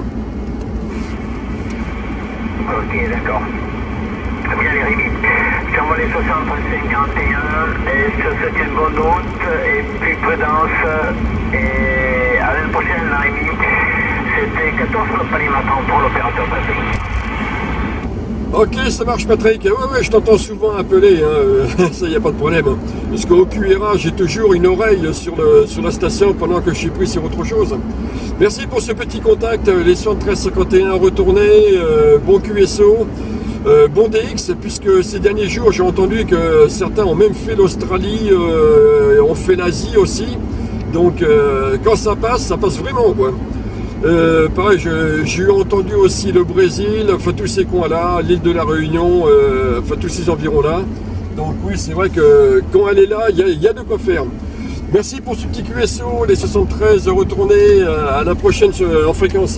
[SPEAKER 3] Ok, d'accord. Bien les Rémi. Je t'envoie les soixante-cinq quarante et un et je te souhaite une bonne route et puis prudence. Et à l'année prochaine, la Rémi. C'était quatorze Paris-Matin pour l'opérateur Patrick.
[SPEAKER 1] Ok, ça marche Patrick. Ouais, ouais, je t'entends souvent appeler, hein. Ça, il n'y a pas de problème. Parce qu'au Q R A, j'ai toujours une oreille sur, le, sur la station pendant que je suis pris sur autre chose. Merci pour ce petit contact. Les soixante-treize cinquante et un retournés, euh, bon Q S O. Euh, bon D X, puisque ces derniers jours j'ai entendu que certains ont même fait l'Australie, euh, ont fait l'Asie aussi. Donc euh, quand ça passe, ça passe vraiment, quoi. Euh, pareil, j'ai entendu aussi le Brésil, enfin tous ces coins-là, l'île de la Réunion, euh, enfin tous ces environs-là. Donc oui, c'est vrai que quand elle est là, il y, y a de quoi faire. Merci pour ce petit Q S O, les soixante-treize retournés, euh, à la prochaine en fréquence.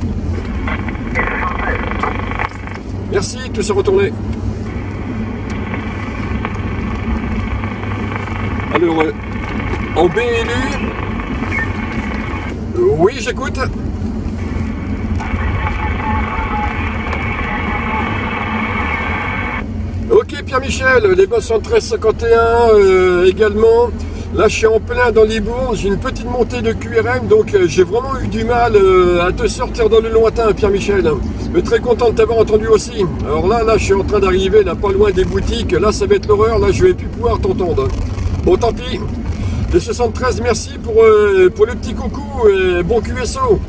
[SPEAKER 1] Merci, tous ces retournés. Alors, euh, en B L U, euh, oui, j'écoute. Ok, Pierre-Michel, les soixante-treize cinquante et un euh, également. Là, je suis en plein dans Libourne, j'ai une petite montée de Q R M, donc euh, j'ai vraiment eu du mal euh, à te sortir dans le lointain, Pierre-Michel. Mais très content de t'avoir entendu aussi. Alors là, là, je suis en train d'arriver, là, pas loin des boutiques. Là, ça va être l'horreur, là, je vais plus pouvoir t'entendre. Bon, tant pis. Les soixante-treize, merci pour, euh, pour le petit coucou et bon Q S O.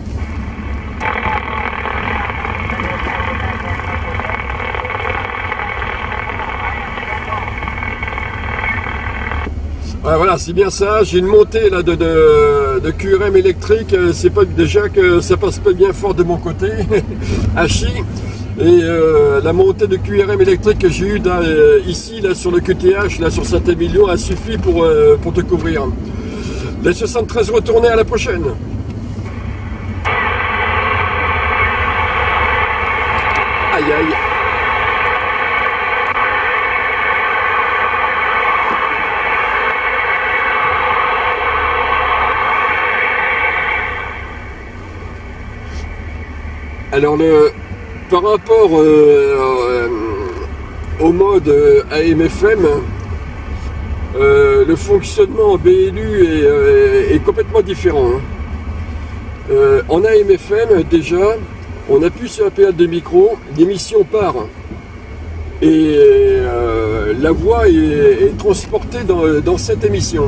[SPEAKER 1] Ah, voilà, c'est bien ça. J'ai une montée là de, de, de Q R M électrique. C'est pas déjà que ça passe pas bien fort de mon côté, à Chi. Et euh, la montée de Q R M électrique que j'ai eue euh, ici, là sur le Q T H, là sur Saint-Émilion, a suffi pour, euh, pour te couvrir. Les soixante-treize retournés, à la prochaine. Aïe aïe. Alors, le, par rapport euh, euh, au mode A M F M, euh, le fonctionnement en B L U est, euh, est complètement différent. Hein. Euh, en A M F M, déjà, on appuie sur la pédale de micro, l'émission part. Et euh, la voix est, est transportée dans, dans cette émission.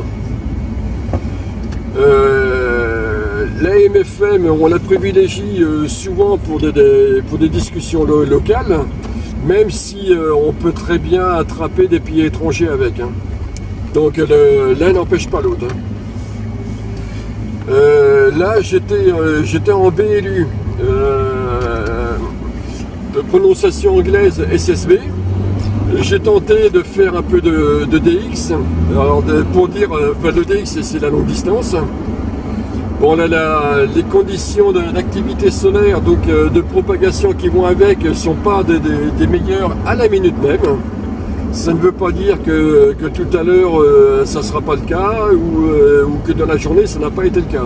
[SPEAKER 1] Euh, L'A M F M, on la privilégie euh, souvent pour des, des, pour des discussions lo locales, même si euh, on peut très bien attraper des pays étrangers avec. Hein. Donc l'un n'empêche pas l'autre. Hein. Euh, là, j'étais euh, j'étais en B L U, euh, de prononciation anglaise S S B. J'ai tenté de faire un peu de, de D X. Alors, de, pour dire, enfin, le D X, c'est la longue distance. Bon, là, la, les conditions d'activité solaire, donc euh, de propagation qui vont avec, ne sont pas des, des, des meilleures à la minute même. ça ne veut pas dire que, que tout à l'heure euh, ça ne sera pas le cas ou, euh, ou que dans la journée ça n'a pas été le cas.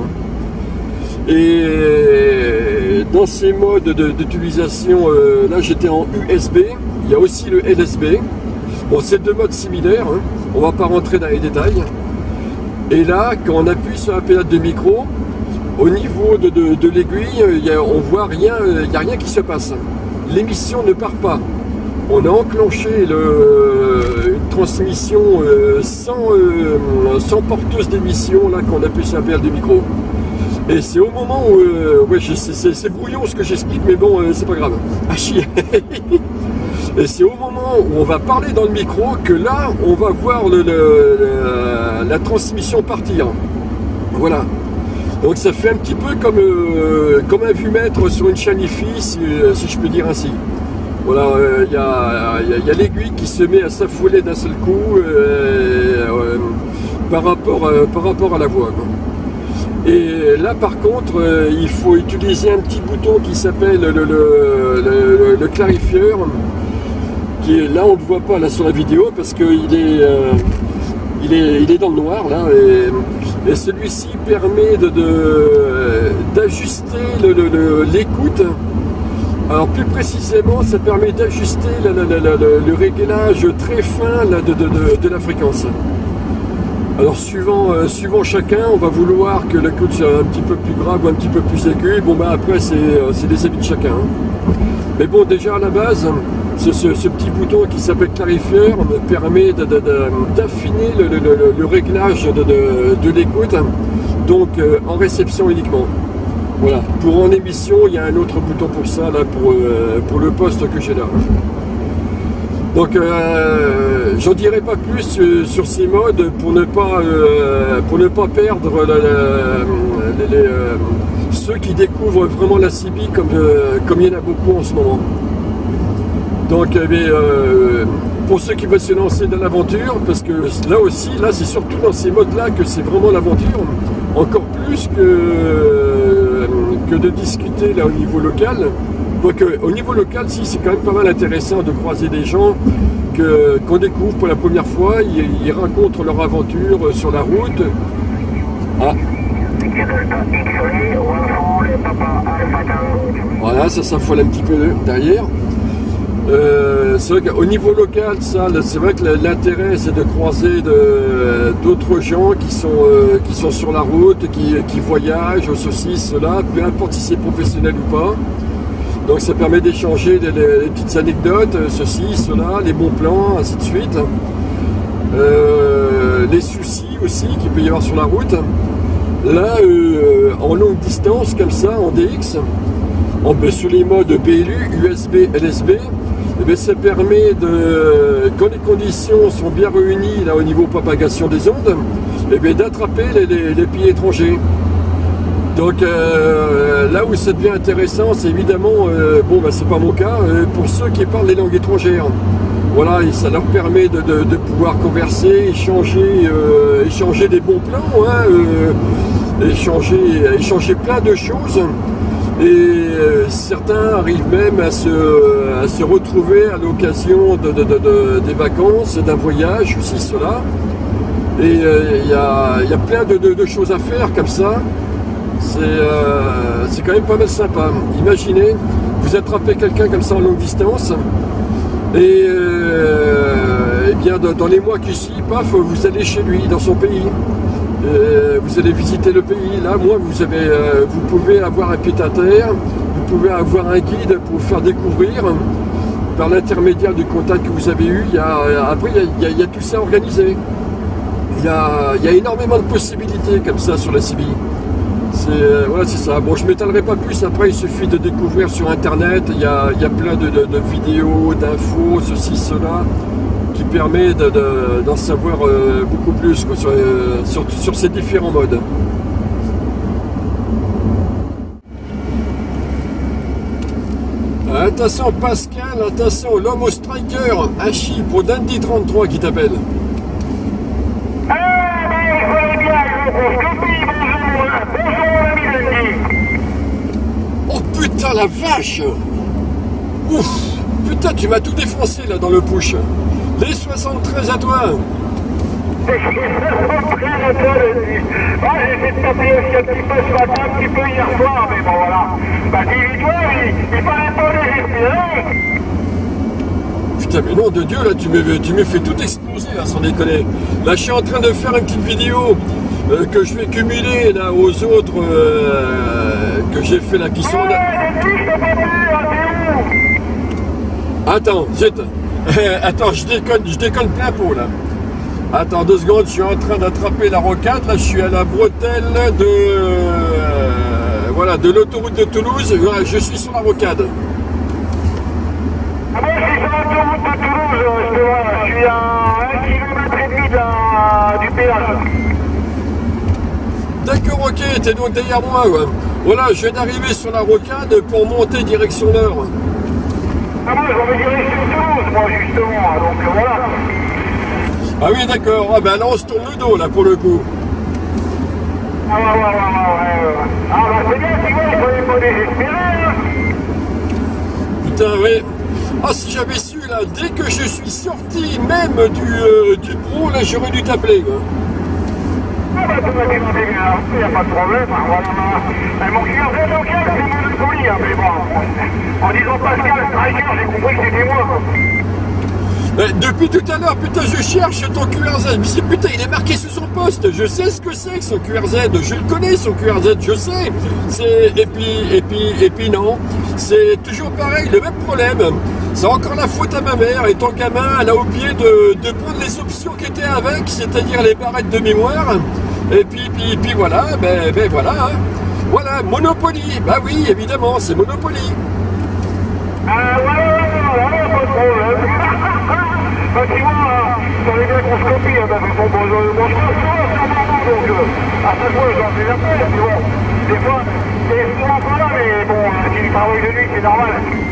[SPEAKER 1] Et dans ces modes d'utilisation, euh, là j'étais en U S B, il y a aussi le L S B. Bon, c'est deux modes similaires, hein. On ne va pas rentrer dans les détails. Et là, quand on appuie sur la pédale de micro, au niveau de, de, de l'aiguille, on voit rien, il n'y a rien qui se passe. L'émission ne part pas. On a enclenché le, une transmission euh, sans, euh, sans porteuse d'émission là quand on appuie sur la pédale de micro. Et c'est au moment où, euh, ouais, c'est brouillon ce que j'explique, mais bon, euh, c'est pas grave. Ah chier. Et c'est au moment où on va parler dans le micro que là, on va voir le, le, le, la transmission partir. Voilà. Donc ça fait un petit peu comme, euh, comme un vue-mètre sur une chaîne hi-fi, si, si je peux dire ainsi. Voilà, il euh, y a, y a, a l'aiguille qui se met à s'affoler d'un seul coup euh, euh, par, rapport, euh, par rapport à la voix, quoi. Et là par contre, euh, il faut utiliser un petit bouton qui s'appelle le, le, le, le clarifieur. Qui est, là on ne le voit pas là sur la vidéo parce qu'il est, euh, il est, il est dans le noir là. Et, et celui-ci permet d'ajuster de, de, le, le, l'écoute. Alors plus précisément, ça permet d'ajuster le, le, le, le réglage très fin là, de, de, de, de la fréquence. Alors suivant, euh, suivant chacun, on va vouloir que l'écoute soit un petit peu plus grave ou un petit peu plus aiguë. Bon ben après c'est euh, des avis de chacun. Hein. Mais bon, déjà à la base, ce, ce, ce petit bouton qui s'appelle clarifieur me permet d'affiner le, le, le, le réglage de, de, de l'écoute, donc euh, en réception uniquement. Voilà. Pour en émission, il y a un autre bouton pour ça, là, pour, euh, pour le poste que j'ai là. Donc euh, j'en dirai pas plus euh, sur ces modes pour ne pas, euh, pour ne pas perdre la, la, les, les, euh, ceux qui découvrent vraiment la C B comme, euh, comme il y en a beaucoup en ce moment. Donc euh, mais, euh, pour ceux qui veulent se lancer dans l'aventure, parce que là aussi, là c'est surtout dans ces modes là que c'est vraiment l'aventure, encore plus que, euh, que de discuter là au niveau local. Donc euh, au niveau local, si c'est quand même pas mal intéressant de croiser des gens que, qu'on découvre pour la première fois, ils, ils racontent leur aventure sur la route. Ah. Voilà, ça s'affole un petit peu derrière. Euh, c'est vrai qu'au niveau local, ça, c'est vrai que l'intérêt c'est de croiser d'autres gens qui sont, euh, qui sont sur la route, qui, qui voyagent, ceci, cela, peu importe si c'est professionnel ou pas. Donc ça permet d'échanger des, des petites anecdotes, ceci, cela, les bons plans, ainsi de suite. Euh, les soucis aussi qu'il peut y avoir sur la route. Là, euh, en longue distance, comme ça, en D X, on peut sur les modes B L U, U S B, L S B, eh bien, ça permet de, quand les conditions sont bien réunies là au niveau propagation des ondes, eh bien, d'attraper les, les, les pays étrangers. Donc euh, là où ça devient intéressant, c'est évidemment, euh, bon ben c'est pas mon cas, euh, pour ceux qui parlent les langues étrangères. Voilà, et ça leur permet de, de, de pouvoir converser, échanger, euh, échanger des bons plans, hein, euh, échanger, échanger plein de choses. Et euh, certains arrivent même à se, à se retrouver à l'occasion de, de, de, de, des vacances, d'un voyage, aussi cela. Et il euh, y, a, y a plein de, de, de choses à faire comme ça. C'est euh, quand même pas mal sympa. Imaginez, vous attrapez quelqu'un comme ça en longue distance, et, euh, et bien dans, dans les mois qui suivent, paf, vous allez chez lui, dans son pays. Et vous allez visiter le pays. Là, moi, vous, avez, euh, vous pouvez avoir un pied-à-terre, vous pouvez avoir un guide pour vous faire découvrir par l'intermédiaire du contact que vous avez eu. Il y a, après, il y a, il y a, il y a tout ça organisé. Il y, a, il y a énormément de possibilités comme ça sur la C B. Euh, voilà, c'est ça. Bon, je ne m'étalerai pas plus. Après, il suffit de découvrir sur Internet. Il y a, il y a plein de, de, de vidéos, d'infos, ceci, cela, qui permet d'en de, de, savoir euh, beaucoup plus quoi, sur, euh, sur, sur ces différents modes. Attention Pascal, attention, l'homme au striker, Hachi pour Dandy trente-trois qui t'appelle.
[SPEAKER 3] Ah, ben, il fallait bien,
[SPEAKER 1] oh putain la vache! Ouf! Putain, tu m'as tout défoncé là dans le push. Les soixante-treize à toi.
[SPEAKER 3] C'est soixante-treize à toi, le dit. Ah, j'ai essayé de taper aussi un petit peu ce matin, un petit peu hier soir, mais bon voilà. Bah dis-toi, il, il fallait pas les respirer.
[SPEAKER 1] Putain, mais nom de Dieu, là, tu me, tu me fais tout exploser, là, sans déconner. Là, je suis en train de faire une petite vidéo euh, que je vais cumuler, là, aux autres euh, que j'ai fait, là, qui sont là.
[SPEAKER 3] Ouais, je t'ai pas vu, hein, t'es où?
[SPEAKER 1] Attends, zut. Attends, je déconne, je déconne plein pot, là. Attends, deux secondes, je suis en train d'attraper la rocade, là, je suis à la bretelle de... Euh, voilà, de l'autoroute de Toulouse, voilà, je suis sur la rocade.
[SPEAKER 3] Ah moi, je suis sur l'autoroute de Toulouse, je te vois, je suis à un kilomètre et demi du péage.
[SPEAKER 1] D'accord, ok, t'es donc derrière moi, ouais. Voilà, je viens d'arriver sur la rocade pour monter direction nord.
[SPEAKER 3] Ah moi, je vais direction Toulouse, moi, justement, donc voilà.
[SPEAKER 1] Ah oui, d'accord, ah ben là, on se tourne le dos, là, pour le coup.
[SPEAKER 3] Ah ouais, ouais, ouais, ouais, ouais. Ah bah c'est bien, tu vois, il fallait pas désespérer, hein.
[SPEAKER 1] Putain, oui. Ah, si j'avais su, là, dès que je suis sorti même du, euh, du pro, là, j'aurais dû t'appeler, quoi.
[SPEAKER 3] Ah bah tu m'as demandé, il n'y a pas de problème, hein, voilà. Mais mon client, c'est local, c'est Monopoly, hein, mais bon. En disant Pascal Striker, j'ai compris que c'était moi.
[SPEAKER 1] Euh, depuis tout à l'heure, putain, je cherche ton Q R Z. Je me dis, putain, il est marqué sous son poste. Je sais ce que c'est que son Q R Z. Je le connais, son Q R Z, je sais. C'est... Et puis, et puis, et puis non. C'est toujours pareil, le même problème. C'est encore la faute à ma mère. Et ton gamin, elle a oublié de, de prendre les options qui étaient avec, c'est-à-dire les barrettes de mémoire. Et puis, puis, puis voilà, ben, ben voilà. Hein. Voilà, Monopoly. Bah oui, évidemment, c'est Monopoly.
[SPEAKER 3] Ah ouais, ouais, ouais, ouais, pas de problème. Bah tu vois, il fallait bien qu'on se copie, hein, parce que bon, bon, je, bon, je passe souvent sur mon nom, donc euh, à chaque fois je leur fais l'appel, tu vois. Des fois, c'est souvent pas là, mais bon, euh, si je travaille de nuit, c'est normal.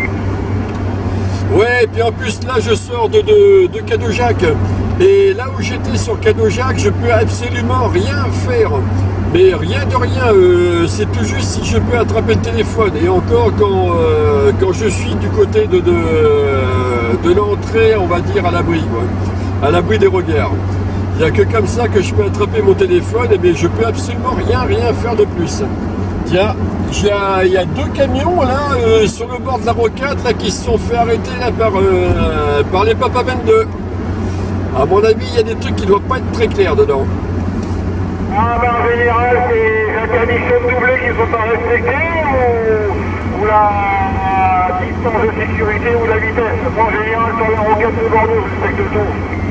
[SPEAKER 1] Ouais, et puis en plus là je sors de, de, de Cadeaujac. Et là où j'étais sur Cadeaujac, je peux absolument rien faire. Mais rien de rien, euh, c'est tout juste si je peux attraper le téléphone. Et encore quand, euh, quand je suis du côté de, de, de l'entrée, on va dire à l'abri, quoi. À l'abri des regards. Il n'y a que comme ça que je peux attraper mon téléphone, mais je peux absolument rien, rien faire de plus. Tiens, il y a deux camions là euh, sur le bord de la rocade là, qui se sont fait arrêter là, par, euh, par les Papa vingt-deux. À mon avis, il y a des trucs qui ne doivent pas être très clairs dedans.
[SPEAKER 3] Ah ben en général, c'est les interdictions doublées qui ne sont pas respectées ou, ou la distance de sécurité ou la vitesse. Moi en général, sur la rocade de Bordeaux, je respecte tout.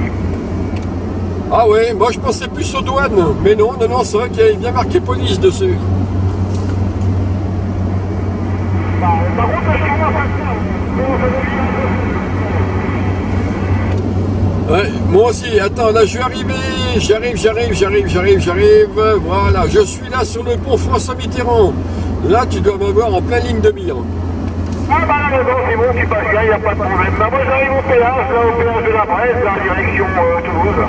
[SPEAKER 1] Ah ouais, moi je pensais plus aux douanes, mais non, non, non, c'est vrai qu'il y a bien marqué police dessus.
[SPEAKER 3] Bah, par contre, je suis moi,
[SPEAKER 1] Ouais, moi aussi, attends, là je vais arriver, j'arrive, j'arrive, j'arrive, j'arrive, j'arrive, voilà, je suis là sur le pont François Mitterrand. Là tu dois m'avoir en pleine ligne de mire.
[SPEAKER 3] Ah bah là, d'accord, c'est bon, tu passes bien, il n'y a pas de problème. Bah moi j'arrive au péage, là au péage de la Bresse, là, direction euh, Toulouse.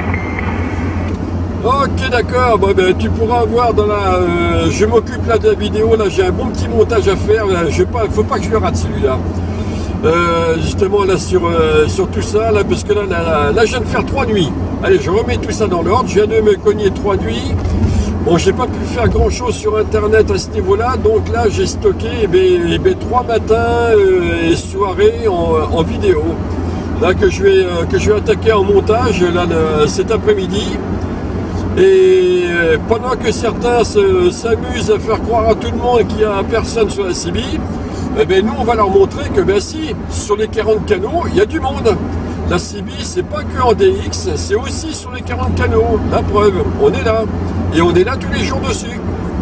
[SPEAKER 1] Ok, d'accord, bon, ben, tu pourras voir dans la... Euh, je m'occupe là de la vidéo, là j'ai un bon petit montage à faire, là, je pas, faut pas que je le rate celui-là. Euh, justement là sur, euh, sur tout ça, là, parce que là, là, là, là je viens de faire trois nuits. Allez, je remets tout ça dans l'ordre, je viens de me cogner trois nuits. Bon, j'ai pas pu faire grand chose sur internet à ce niveau-là, donc là j'ai stocké eh bien, eh bien, trois matins euh, et soirées en, en vidéo. Là que je vais, euh, que je vais attaquer en montage là, le, cet après-midi. Et euh, pendant que certains s'amusent à faire croire à tout le monde qu'il n'y a personne sur la C B, eh bien, nous on va leur montrer que ben si, sur les quarante canaux, il y a du monde. La C B, c'est pas que en D X, c'est aussi sur les quarante canaux. La preuve, on est là. Et on est là tous les jours dessus.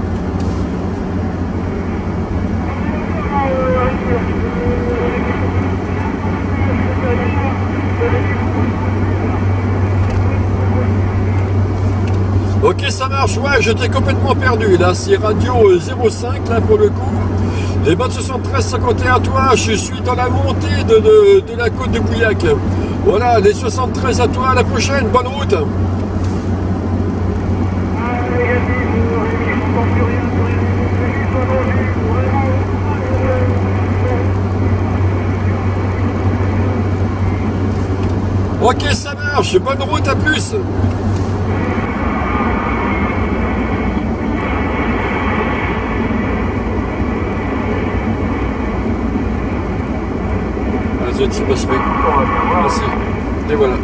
[SPEAKER 1] Ok, ça marche, ouais, j'étais complètement perdu, là, c'est Radio zéro cinq, là, pour le coup. Les bonnes soixante-treize cinquante et un à toi, je suis dans la montée de, de, de la côte de Bouillac. Voilà, les soixante-treize à toi, à la prochaine, bonne route. Ok, ça marche, bonne route, à plus. Ah, zut, c'est pas fait. Merci. Et voilà.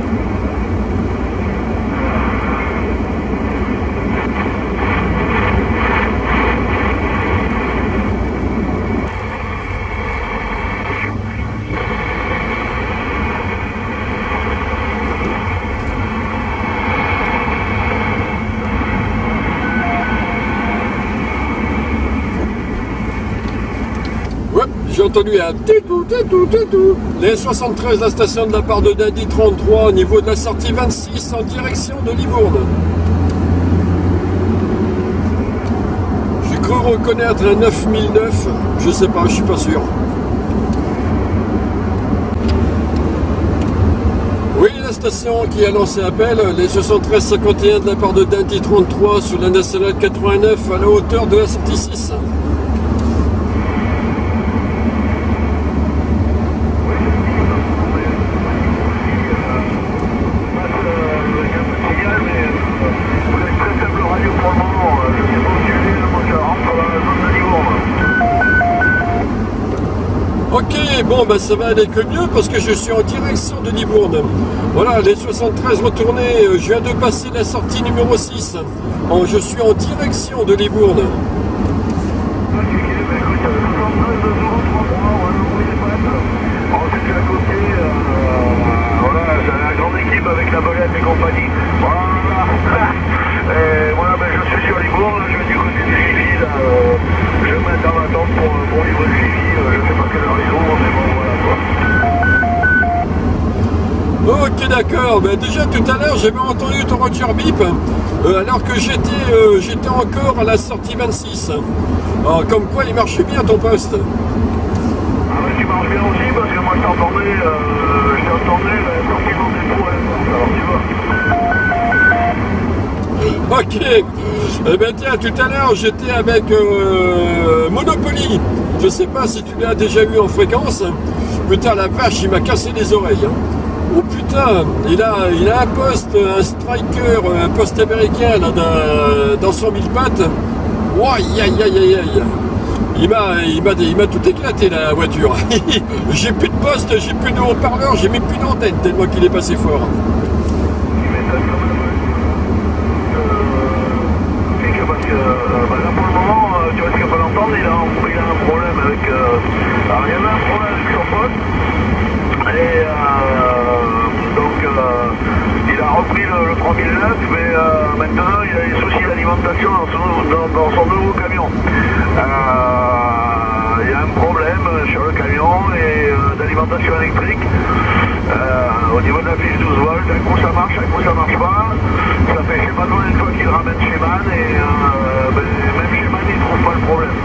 [SPEAKER 1] J'ai entendu un titou, titou, titou. Les soixante-treize, la station de la part de Daddy trente-trois au niveau de la sortie vingt-six en direction de Livourne. J'ai cru reconnaître un neuf mille neuf, je sais pas, je suis pas sûr. Oui, la station qui a lancé appel, les soixante-treize cinquante et un de la part de Daddy trente-trois sur la nationale quatre-vingt-neuf à la hauteur de la sortie six. Ok, bon, ben ça va aller que mieux parce que je suis en direction de Livourne. Voilà, les soixante-treize retournés, je viens de passer la sortie numéro six. Bon, je suis en direction de Livourne.
[SPEAKER 3] Voilà, c'est la grande équipe avec la bolette et compagnie. Voilà. Et voilà, ben je suis sur Livourne, je vais du côté du J V, là, euh, je vais mettre en attente pour, pour livrer le J V, euh, je sais pas quelle heure ils ont, mais bon, voilà quoi.
[SPEAKER 1] Ok, d'accord, ben déjà tout à l'heure j'avais entendu ton Roger Bip, euh, alors que j'étais euh, j'étais encore à la sortie vingt-six. Alors, comme quoi il marche bien ton poste.
[SPEAKER 3] Ah ben tu marches bien aussi, parce que moi je t'entendais, euh, je t'entendais la sortie de mon dépôt à la porte, alors tu vois.
[SPEAKER 1] Ok, eh ben tiens, tout à l'heure j'étais avec euh, Monopoly. Je sais pas si tu l'as déjà eu en fréquence. Putain, la vache, il m'a cassé les oreilles. Hein. Oh putain, il a, il a un poste, un striker, un poste américain là, dans, dans son mille pattes. Oh, aïe aïe aïe aïe aïe. Il m'a, il m'a, il m'a tout éclaté la voiture. J'ai plus de poste, j'ai plus de haut-parleur, j'ai même plus d'antenne tellement qu'il est passé fort.
[SPEAKER 3] Euh, bah là pour le moment, euh, tu risques pas l'entendre, il, il a un problème avec. Euh, alors il y avait un problème avec son poste, et euh, donc euh, il a repris le, le trois mille neuf, mais euh, maintenant il a des soucis d'alimentation dans son, dans, dans son nouveau camion. Euh, il y a un problème sur le camion et euh, d'alimentation électrique. Euh, au niveau de la prise douze volts, un coup ça marche, un coup ça marche pas. Ça fait je sais pas combien de fois qu'il ramène chez Man et euh, ben, même chez Man il trouve pas le problème.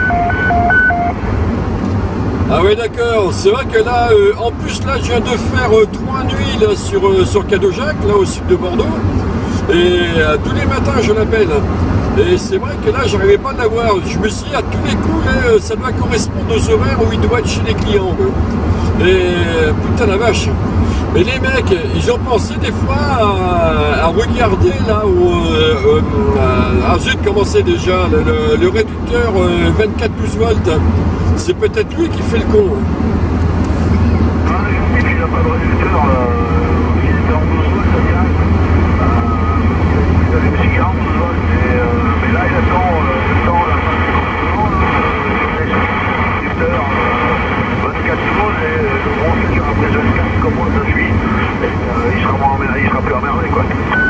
[SPEAKER 1] Ah oui d'accord, c'est vrai que là, euh, en plus là je viens de faire euh, trois nuits là, sur, euh, sur Cadojac, là au sud de Bordeaux, et euh, tous les matins je l'appelle. Et c'est vrai que là j'arrivais pas à l'avoir, je me suis dit à tous les coups, là, ça doit correspondre aux horaires où il doit être chez les clients. Là. Et putain la vache. Mais les mecs, ils ont pensé des fois à, à regarder là où euh, euh, ah zut, comment c'est déjà le, le, le réducteur euh, vingt-quatre douze volts. C'est peut-être lui qui fait le con.
[SPEAKER 3] Ah, je dis qu'il n'a pas de réducteur, euh, il était en douze volts, ça dirait. Euh, il avait aussi quarante douze volts, et, euh, mais là il attend, euh, il attend la fin du confinement, euh, les réducteurs euh, vingt-quatre volts, et le gros futur après vingt-quatre, comme moi ça suit, et, euh, il, sera moins emmerdé, il sera plus emmerdé quoi.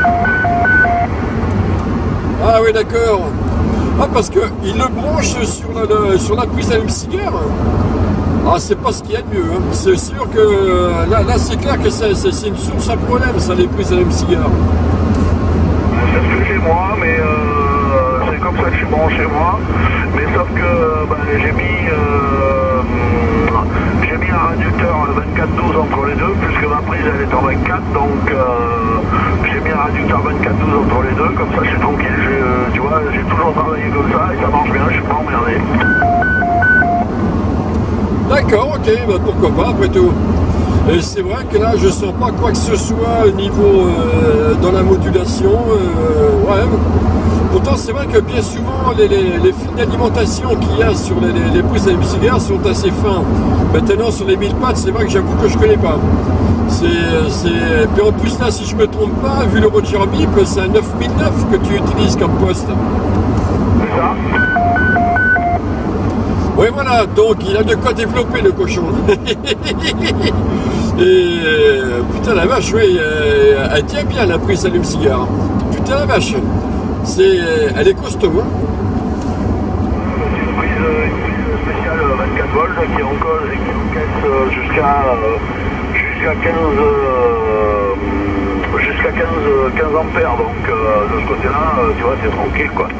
[SPEAKER 1] Ah oui d'accord. Ah parce que il le branche sur la, le, sur la prise allume-cigare. Ah c'est pas ce qu'il y a de mieux. Hein. C'est sûr que là, là c'est clair que c'est une source à problème ça les prises allume-cigare.
[SPEAKER 3] C'est ce que j'ai moi, mais euh, c'est comme ça que je suis branché moi. Mais sauf que bah, j'ai mis euh, j'ai mis un réducteur vingt-quatre douze entre les deux, puisque ma prise elle est en vingt-quatre, donc euh, j'ai mis un réducteur vingt-quatre douze entre les deux, comme ça je suis tranquille, euh, tu vois, j'ai toujours travaillé comme ça et ça marche bien, je suis pas emmerdé.
[SPEAKER 1] D'accord, ok, bah pourquoi pas après tout. Et c'est vrai que là, je sens pas quoi que ce soit au niveau euh, dans la modulation. Euh, ouais. Pourtant, c'est vrai que bien souvent, les, les, les fils d'alimentation qu'il y a sur les, les, les prises à M C G A sont assez fins. Maintenant, sur les mille pattes, c'est vrai que j'avoue que je connais pas. C'est, puis en plus, là, si je me trompe pas, vu le Roger Bip, c'est un neuf mille neuf que tu utilises comme poste.
[SPEAKER 3] C'est ça.
[SPEAKER 1] Oui, voilà, donc il a de quoi développer le cochon. Et putain la vache, oui, elle tient bien la prise allume-cigare. Putain la vache, c'est, elle est costaud. Hein.
[SPEAKER 3] C'est une prise, une prise spéciale vingt-quatre volts qui encaisse, qui encaisse jusqu'à jusqu'à quinze, euh, jusqu'à quinze, quinze ampères. Donc euh, de ce côté-là, tu vois, c'est tranquille quoi.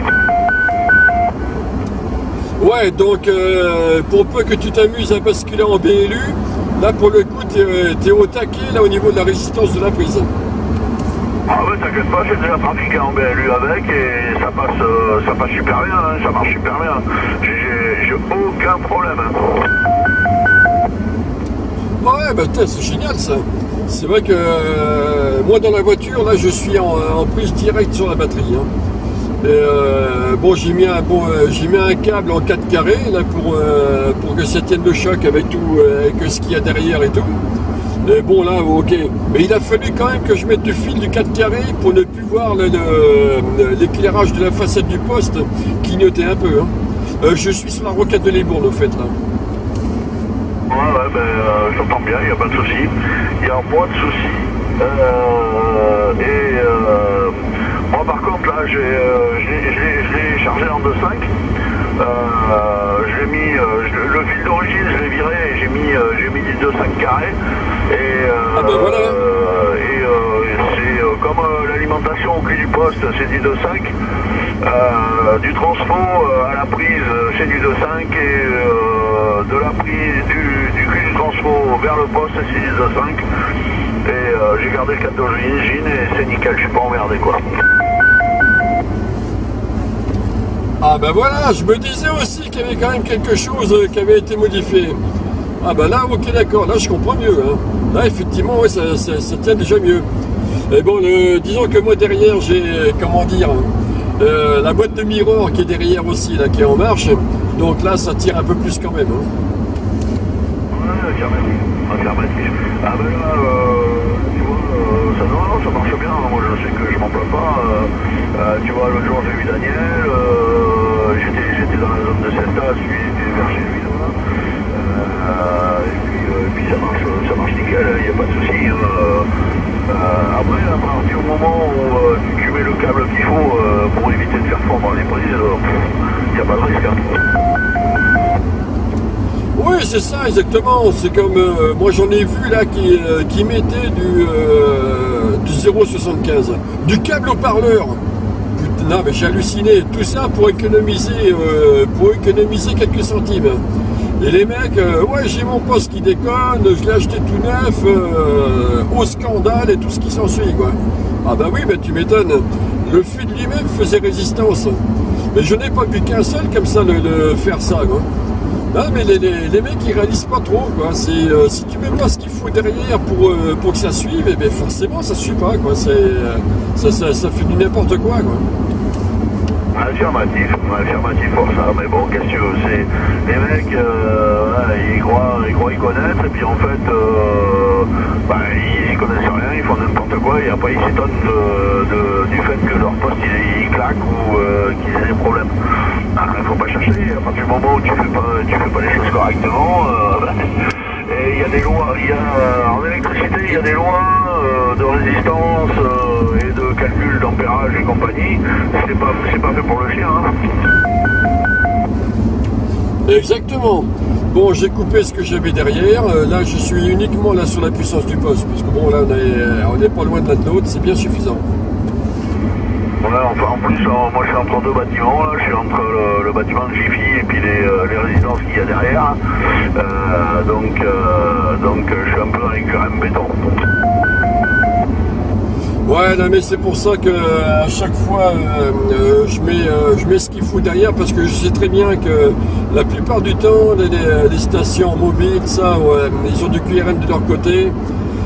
[SPEAKER 1] Ouais, donc euh, pour peu que tu t'amuses à basculer en B L U, là pour le coup t'es es au taquet là au niveau de la résistance de la prise.
[SPEAKER 3] Ah ouais, t'inquiète pas, j'ai déjà pratiqué en B L U avec et ça passe, euh, ça passe super bien, hein, ça marche super bien. J'ai aucun problème. Hein.
[SPEAKER 1] Ouais, bah c'est génial ça. C'est vrai que euh, moi dans la voiture là je suis en, en prise directe sur la batterie. Hein. Et euh, bon, j'ai mis un bon, euh, j'ai mis un câble en quatre carrés là pour euh, pour que ça tienne le choc avec tout, euh, avec ce qu'il y a derrière et tout. Et bon là, ok. Mais il a fallu quand même que je mette du fil du quatre carrés pour ne plus voir l'éclairage de la façade du poste qui clignotait un peu. Hein. Euh, je suis sur la rocade de Libourne au fait là.
[SPEAKER 3] Ouais, ouais, ben euh, j'entends bien, il n'y a pas de souci. Il n'y a pas de souci. Euh, et euh, moi par contre là, j'ai, euh, je l'ai chargé en deux cinq. Euh, j'ai mis euh, je, le fil d'origine, je l'ai viré et j'ai mis, euh, j'ai mis du deux cinq carré. Et, euh,
[SPEAKER 1] ah ben voilà.
[SPEAKER 3] euh, et euh, c'est euh, comme euh, l'alimentation au cul du poste, c'est du deux cinq. Euh, du transfo euh, à la prise, c'est du deux cinq et euh, de la prise du, du cul du transfo vers le poste, c'est du deux cinq. Et euh, j'ai gardé le câble d'origine et c'est nickel, je suis pas emmerdé quoi.
[SPEAKER 1] Ah ben voilà, je me disais aussi qu'il y avait quand même quelque chose qui avait été modifié. Ah ben là, ok d'accord, là je comprends mieux. Hein. Là effectivement, ouais, ça, ça, ça tient déjà mieux. Et bon, le, disons que moi derrière, j'ai, comment dire, euh, la boîte de mirror qui est derrière aussi, là, qui est en marche. Donc là, ça tire un peu plus quand même. Hein.
[SPEAKER 3] Ouais, affirmatif, affirmatif. Ah ben là, euh, tu vois, euh, ça, non, non, ça marche bien. Moi je sais que je m'en plains pas. Euh, euh, tu vois, l'autre jour j'ai vu Daniel, euh, j'étais dans la zone de Celta, lui était vers chez lui là. Euh, et, puis, euh, et puis ça marche, ça marche nickel, il n'y a pas de souci. Euh, euh, après, à partir du moment où euh, tu mets le câble qu'il faut euh, pour éviter de faire fondre les prises, il n'y a pas de risque. Hein.
[SPEAKER 1] Oui, c'est ça, exactement. C'est comme, euh, moi j'en ai vu là qui, euh, qui mettait du, euh, du zéro virgule soixante-quinze, du câble haut-parleur. Putain, non mais j'ai halluciné. Tout ça pour économiser, euh, pour économiser quelques centimes. Et les mecs, euh, ouais, j'ai mon poste qui déconne, je l'ai acheté tout neuf, euh, au scandale et tout ce qui s'ensuit, quoi. Ah bah oui, mais tu m'étonnes. Le fil lui-même faisait résistance. Mais je n'ai pas vu qu'un seul comme ça le, le faire ça, quoi. Non mais les, les, les mecs ils réalisent pas trop quoi. Euh, si tu mets pas ce qu'il faut derrière pour, euh, pour que ça suive, et bien forcément ça suit pas quoi. Euh, ça, ça, ça fait du n'importe quoi quoi.
[SPEAKER 3] Affirmatif, affirmatif pour ça, mais bon qu'est-ce que tu veux, c'est les mecs euh, ouais, ils croient ils croient y connaître et puis en fait euh, bah, ils, ils connaissent rien, ils font n'importe quoi et après ils s'étonnent de, de, du fait que leur poste il, il claque ou euh, qu'ils aient des problèmes. Il ne faut pas chercher, à partir du moment où tu ne fais, fais pas les choses correctement, euh, et il y a des lois, il y a, en électricité il y a des lois euh, de résistance euh, et de calcul d'ampérage et compagnie, c'est pas, c'est pas fait pour le chien. Hein.
[SPEAKER 1] Exactement. Bon, j'ai coupé ce que j'avais derrière, là je suis uniquement là sur la puissance du poste, parce que bon là on n'est pas loin de la nôtre, c'est bien suffisant.
[SPEAKER 3] Ouais, enfin, en plus, en, moi je suis entre deux bâtiments, là, je suis entre le, le bâtiment de Jiffy et puis les, euh, les résidences qu'il y a derrière. Euh, donc, euh, donc je suis un peu dans les curèmes béton.
[SPEAKER 1] Ouais, Ouais, non, mais c'est pour ça que à chaque fois euh, euh, je mets euh, je mets ce qu'il faut derrière, parce que je sais très bien que la plupart du temps les, les, les stations mobiles, ça, ouais, ils ont du Q R M de leur côté. Et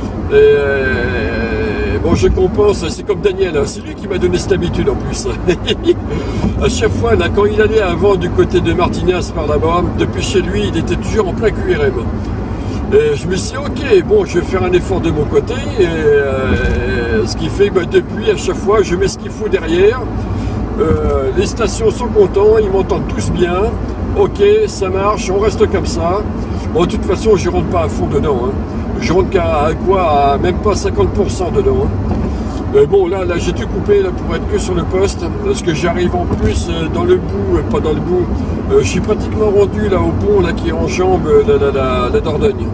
[SPEAKER 1] euh, bon, je compense, c'est comme Daniel, hein, c'est lui qui m'a donné cette habitude en plus. À chaque fois, là, quand il allait avant du côté de Martinez par là-bas, depuis chez lui, il était toujours en plein Q R M. Et je me suis dit, ok, bon, je vais faire un effort de mon côté, et euh, ce qui fait que bah, depuis, à chaque fois, je mets ce qu'il faut derrière. Euh, les stations sont contents, ils m'entendent tous bien. Ok, ça marche, on reste comme ça. Bon, de toute façon, je rentre pas à fond dedans. Hein. Je rentre qu'à quoi, à même pas cinquante pour cent dedans. Hein. Mais bon, là, là j'ai tout coupé là, pour être que sur le poste, parce que j'arrive en plus euh, dans le bout, euh, pas dans le bout. Euh, je suis pratiquement rendu là au pont là qui enjambe euh, la, la, la, la Dordogne.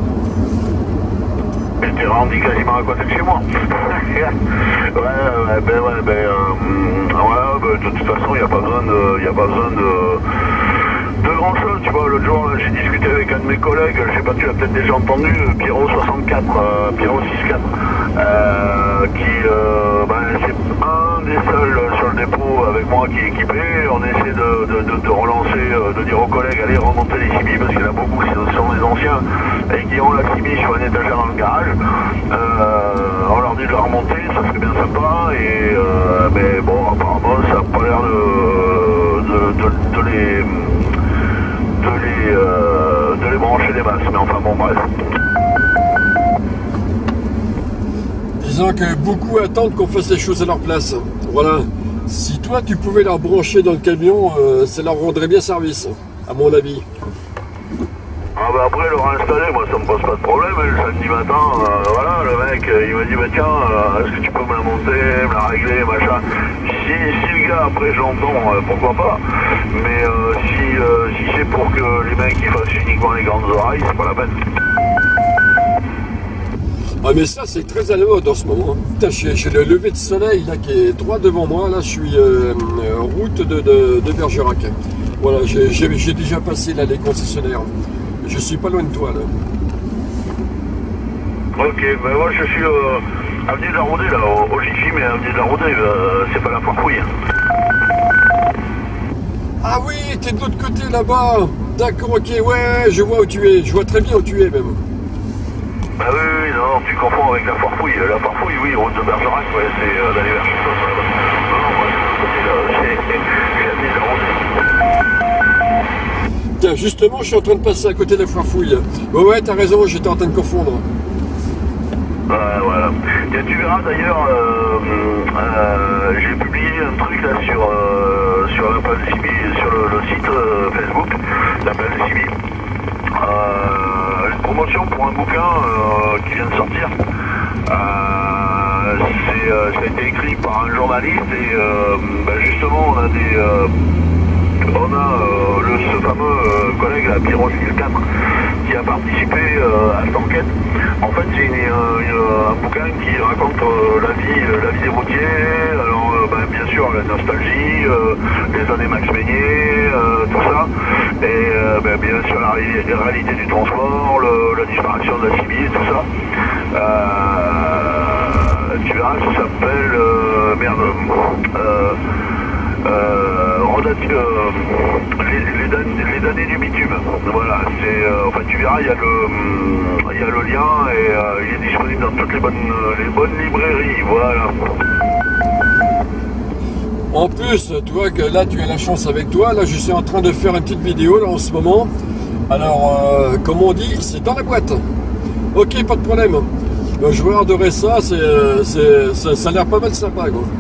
[SPEAKER 3] Et t'es rendu quasiment à côté de chez moi. ouais, ouais, ben ouais, ben, euh, ouais, ben, de toute façon, il n'y a pas besoin de, y a pas besoin de, de grand chose, tu vois. L'autre jour, j'ai discuté avec un de mes collègues, je sais pas, tu l'as peut-être déjà entendu, Pierrot soixante-quatre, euh, Pierrot soixante-quatre, euh, qui, euh, ben, c'est un des seuls sur le dépôt avec moi qui est équipé. On essaie de, de, de, de relancer, de dire aux collègues, allez, remonter les C B, parce qu'il y en a beaucoup qui sont des anciens et qui ont la C B sur une étagère dans le garage. Euh, on leur dit de la remonter, ça serait bien sympa, et euh, mais bon, apparemment ça n'a pas l'air de, de, de, de les de les, euh, de les brancher des masses, mais enfin bon, bref.
[SPEAKER 1] Disons que beaucoup attendent qu'on fasse les choses à leur place. Voilà. Si toi tu pouvais leur brancher dans le camion, euh, ça leur rendrait bien service, à mon avis.
[SPEAKER 3] Ah bah après leur installer, moi ça me pose pas de problème, le samedi matin, euh, voilà, le mec il m'a dit bah tiens, euh, est-ce que tu peux me la monter, me la régler, machin. Si, si le gars après j'entends, euh, pourquoi pas, mais euh, si, euh, si c'est pour que les mecs ils fassent uniquement les grandes oreilles, c'est pas la peine.
[SPEAKER 1] Ah mais ça c'est très à la mode en ce moment. Putain, j'ai le lever de soleil là qui est droit devant moi, là je suis euh, route de, de, de Bergerac. Voilà, j'ai déjà passé là les concessionnaires. Je suis pas loin de toi là.
[SPEAKER 3] Ok, ben moi je suis euh, avenue de la Rodée là, au, au Jiffy, mais avenue de la Rodée, euh, c'est pas la foire fouille.
[SPEAKER 1] Ah oui, t'es de l'autre côté là-bas. D'accord, ok, ouais, je vois où tu es, je vois très bien où tu es même.
[SPEAKER 3] Bah oui, oui, non, tu confonds avec la foire fouille. La foire fouille, oui, route de Bergerac, ouais, c'est euh, d'aller vers Chisos. Non, non, moi c'est de l'autre côté là, c'est avenue de la Rodée.
[SPEAKER 1] Tiens, justement, je suis en train de passer à côté de la foire fouille. Ouais, ouais, t'as raison, j'étais en train de confondre.
[SPEAKER 3] Euh, voilà. Et tu verras d'ailleurs, euh, euh, j'ai publié un truc là sur, euh, sur la page C B, sur le, le site euh, Facebook, la page C B. Euh, une promotion pour un bouquin euh, qui vient de sortir. Euh, c'est, euh, ça a été écrit par un journaliste et euh, ben justement on a des... Euh, on a euh, le, ce fameux euh, collègue, la Pierrot soixante-quatre, qui a participé euh, à cette enquête. En fait, c'est une, une, un bouquin qui raconte euh, la vie, la vie des routiers, alors euh, ben, bien sûr la nostalgie, euh, les années Max Meignier, euh, tout ça, et euh, ben, bien sûr la, la réalité du transport, le, la disparition de la C B, tout ça. Euh, tu verras, ça s'appelle euh, merde. Euh, Euh, euh, les, les, les damnés du bitume. Voilà, c'est euh, enfin tu verras, il y a le il y a le lien et euh, il est disponible dans toutes les bonnes les bonnes librairies. Voilà.
[SPEAKER 1] En plus, tu vois que là tu as la chance avec toi. Là, je suis en train de faire une petite vidéo là en ce moment. Alors, euh, comme on dit, c'est dans la boîte. Ok, pas de problème. Ben, je regarderai ça. C'est, c'est, ça, ça a l'air pas mal sympa, quoi.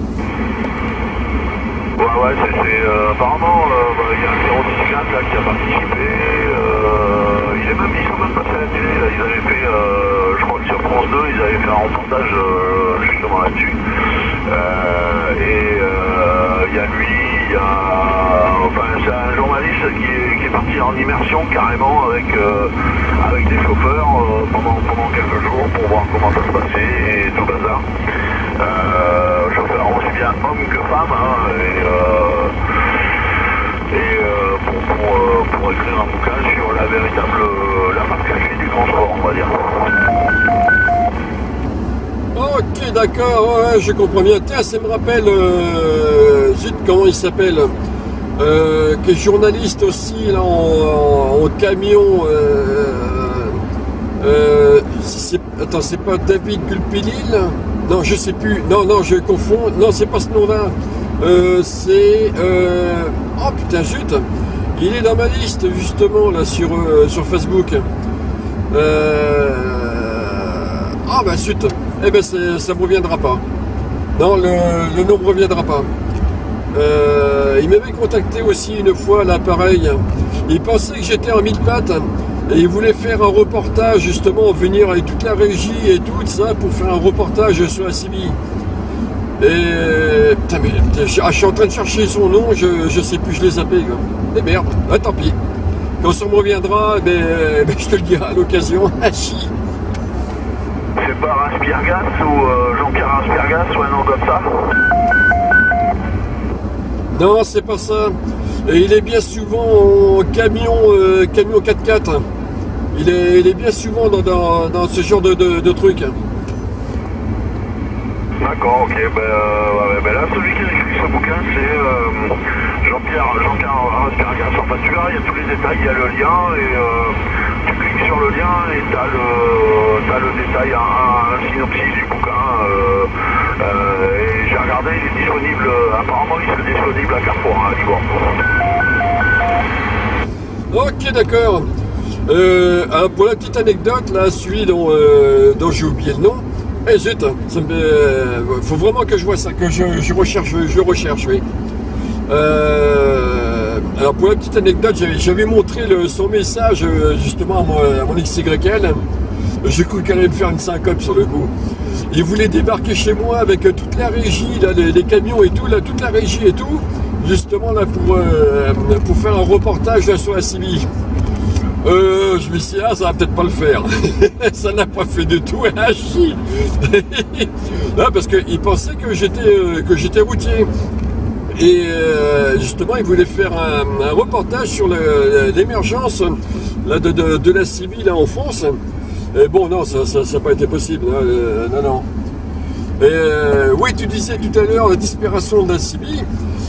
[SPEAKER 3] Ouais, ouais, c'est euh, apparemment, euh, bah, il y a un zéro six quatre là qui a participé. Euh, il est même, ils sont même passés à la télé. Là, ils avaient fait, euh, je crois que sur France deux, ils avaient fait un reportage euh, justement là-dessus. Euh, et il euh, y a lui, il y a, enfin, c'est un journaliste qui est, qui est parti en immersion carrément avec euh, avec des chauffeurs euh, pendant pendant quelques jours pour voir comment ça se passait et tout le bazar. Euh, chauffeur aussi bien homme que femme, hein, et, euh, et euh, pour, pour, euh, pour écrire un bouquin sur la véritable, la face cachée du transport, on va dire.
[SPEAKER 1] Ok, d'accord, ouais, je comprends bien. Tiens, ça me rappelle, euh, zut, comment il s'appelle, euh, qui est journaliste aussi, là, en, en, en camion. Euh, euh, c'est, attends, c'est pas David Gulpilil? Non, je sais plus. Non, non, je confonds. Non, c'est pas ce nom-là. Euh, c'est... Euh, oh, putain, zut. Il est dans ma liste, justement, là, sur, euh, sur Facebook. Euh... Ah, bah, zut. Eh ben, ça ne me reviendra pas. Non, le, le nom ne me reviendra pas. Euh, il m'avait contacté aussi une fois, là, pareil. Il pensait que j'étais en mille pattes. Et il voulait faire un reportage, justement, venir avec toute la régie et tout ça, pour faire un reportage sur la C B I. Et... Putain, mais je, ah, je suis en train de chercher son nom, je, je sais plus, je l'ai zappé, quoi. Et merde, ah, tant pis. Quand ça me reviendra, ben, ben, je te le dirai à l'occasion.
[SPEAKER 3] C'est pas Raspiergas ou euh, Jean-Pierre Raspiergas ou un nom comme ça?
[SPEAKER 1] Non, c'est pas ça. Et il est bien souvent en camion, euh, camion quatre-quatre. Il est, il est bien souvent dans, dans, dans ce genre de, de, de truc.
[SPEAKER 3] D'accord, ok. Ben, euh, ben là, celui qui a écrit ce bouquin, c'est euh, Jean-Pierre Jean-Pierre Raspiergas. Enfin, tu verras, il y a tous les détails, il y a le lien, et euh, tu cliques sur le lien et tu as le, t'as le détail, un, un synopsis du bouquin. Euh, euh, et j'ai regardé, il est disponible, apparemment, il est disponible à Carrefour, hein, à Libourne.
[SPEAKER 1] Ok, d'accord. Euh, alors pour la petite anecdote, là, celui dont, euh, dont j'ai oublié le nom, eh hey, zut, ça me, euh, faut vraiment que je vois ça, que je, je recherche, je recherche, oui. Euh, alors pour la petite anecdote, j'avais montré le, son message justement à mon, à mon X Y L. J'ai cru qu'elle allait me faire une syncope sur le coup. Il voulait débarquer chez moi avec toute la régie, là, les, les camions et tout, là, toute la régie et tout, justement là pour, euh, pour faire un reportage là, sur la C B I. Euh, je me suis dit, ah, ça va peut-être pas le faire. Ça n'a pas fait du tout, ah, chi. Non, parce qu'il pensait que j'étais euh, que j'étais routier. Et euh, justement, il voulait faire un, un reportage sur l'émergence de, de, de la C B I là, en France. Et bon, non, ça n'a pas été possible. Hein, euh, non, non. Et euh, oui, tu disais tout à l'heure la disparition de la C B I.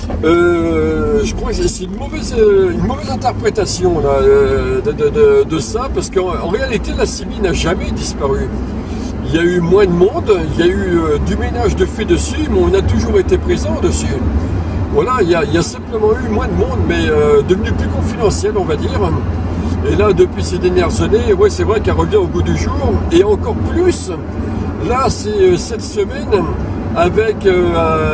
[SPEAKER 1] Euh, je crois que c'est une mauvaise, une mauvaise interprétation là, de, de, de, de ça, parce qu'en en réalité, la C B I n'a jamais disparu. Il y a eu moins de monde, il y a eu euh, du ménage de fait dessus, mais on a toujours été présent dessus. Voilà, il y a, il y a simplement eu moins de monde, mais euh, devenu plus confidentiel, on va dire. Et là, depuis ces dernières années, ouais, c'est vrai qu'elle revient au goût du jour, et encore plus. Là, c'est euh, cette semaine avec euh,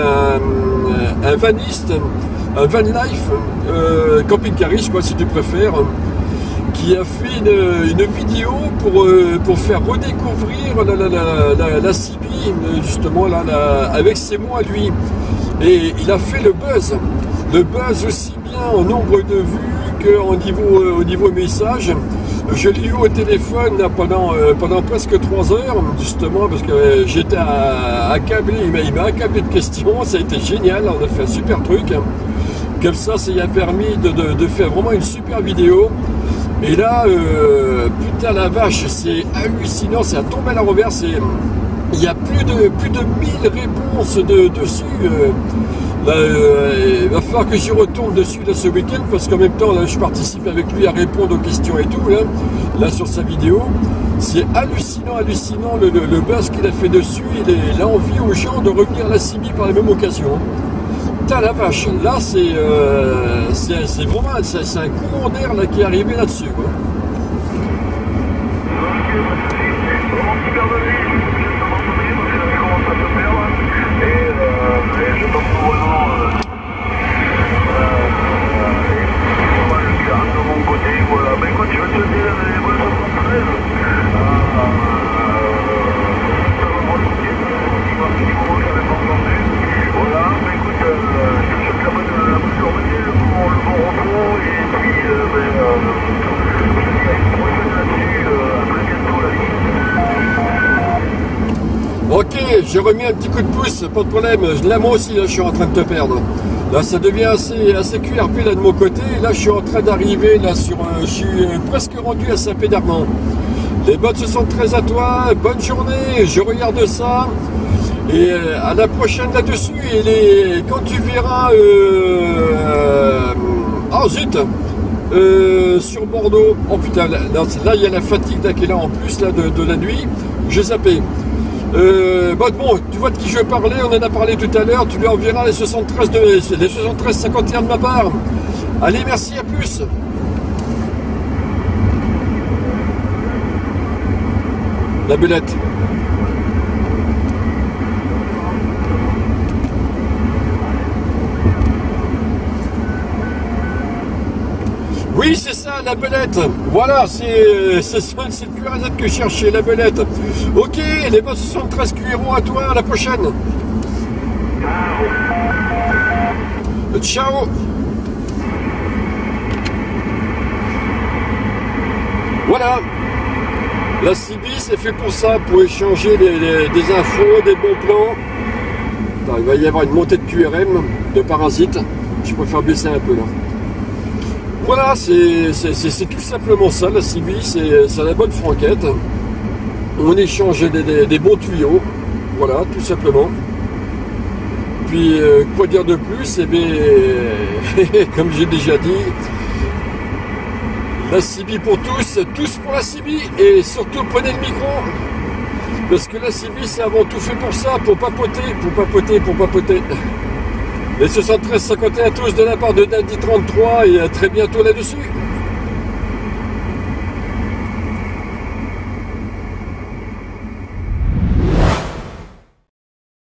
[SPEAKER 1] un, un vaniste, un van life, euh, camping-cariste, quoi, si tu préfères, qui a fait une, une vidéo pour, euh, pour faire redécouvrir la, la, la, la, la C B I, justement, là, la, avec ses mots à lui. Et il a fait le buzz, le buzz aussi bien en nombre de vues qu'au niveau, euh, au niveau message. Je l'ai eu au téléphone là, pendant, euh, pendant presque trois heures, justement, parce que euh, j'étais accablé, il m'a accablé de questions, ça a été génial, on a fait un super truc. Comme ça, ça y a permis de, de, de faire vraiment une super vidéo. Et là, euh, putain la vache, c'est hallucinant, c'est à tomber à la revers, il y a plus de, plus de mille réponses de, dessus. Euh, Là, euh, il va falloir que j'y retourne dessus là, ce week-end, parce qu'en même temps là, je participe avec lui à répondre aux questions et tout là, là sur sa vidéo. C'est hallucinant, hallucinant le, le, le buzz qu'il a fait dessus. Il a envie aux gens de revenir à la C B I par la même occasion. Putain la vache, là c'est euh, c'est vraiment c'est un courant d'air là qui est arrivé là-dessus.
[SPEAKER 3] Je pense vraiment euh, euh, et moi je garde de mon côté, voilà. Ben écoute, je vais te dire les bonnes soixante-treize. Euh, ça va me remonter, il m'a fait du gros, je n'avais pas entendu. Voilà, ben écoute, euh, je te souhaite la bonne, la bonne journée, le bon, le bon repos, et puis euh, ben, euh, je te dis à une prochaine là-dessus, euh, à très bientôt la vie.
[SPEAKER 1] Ok, j'ai remis un petit coup de pouce, pas de problème. Là, moi aussi, là, je suis en train de te perdre. Là, ça devient assez, assez Q R P là de mon côté. Là, je suis en train d'arriver là sur, euh, je suis euh, presque rendu à Saint-Pédernand. Les bonnes se sont très à toi. Bonne journée. Je regarde ça. Et euh, à la prochaine là-dessus, et les, quand tu verras euh, oh zut euh, sur Bordeaux, oh putain, là, là il y a la fatigue là, qui est là en plus là, de, de la nuit, j'ai zappé. Euh, bon, bon, tu vois de qui je parlais, on en a parlé tout à l'heure, tu lui enverras les soixante-treize, de, les soixante-treize cinquante et un de ma part. Allez, merci, à plus. La belette. Oui, c'est ça, la belette. Voilà, c'est c'est le Q R Z que je cherchais, la belette. Ok, les bonnes soixante-treize Q R O à toi, à la prochaine. Ciao. Voilà. La C B, c'est fait pour ça, pour échanger des, des, des infos, des bons plans. Attends, il va y avoir une montée de Q R M, de parasites. Je préfère baisser un peu là. Voilà, c'est tout simplement ça, la C B, c'est la bonne franquette. On échange des, des, des bons tuyaux, voilà, tout simplement. Puis, euh, quoi dire de plus? Eh bien, comme j'ai déjà dit, la C B pour tous, tous pour la C B, et surtout prenez le micro, parce que la C B c'est avant tout fait pour ça, pour papoter, pour papoter, pour papoter. Les soixante-treize cinquante et un tous de la part de Daddy trente-trois, et à très bientôt là-dessus.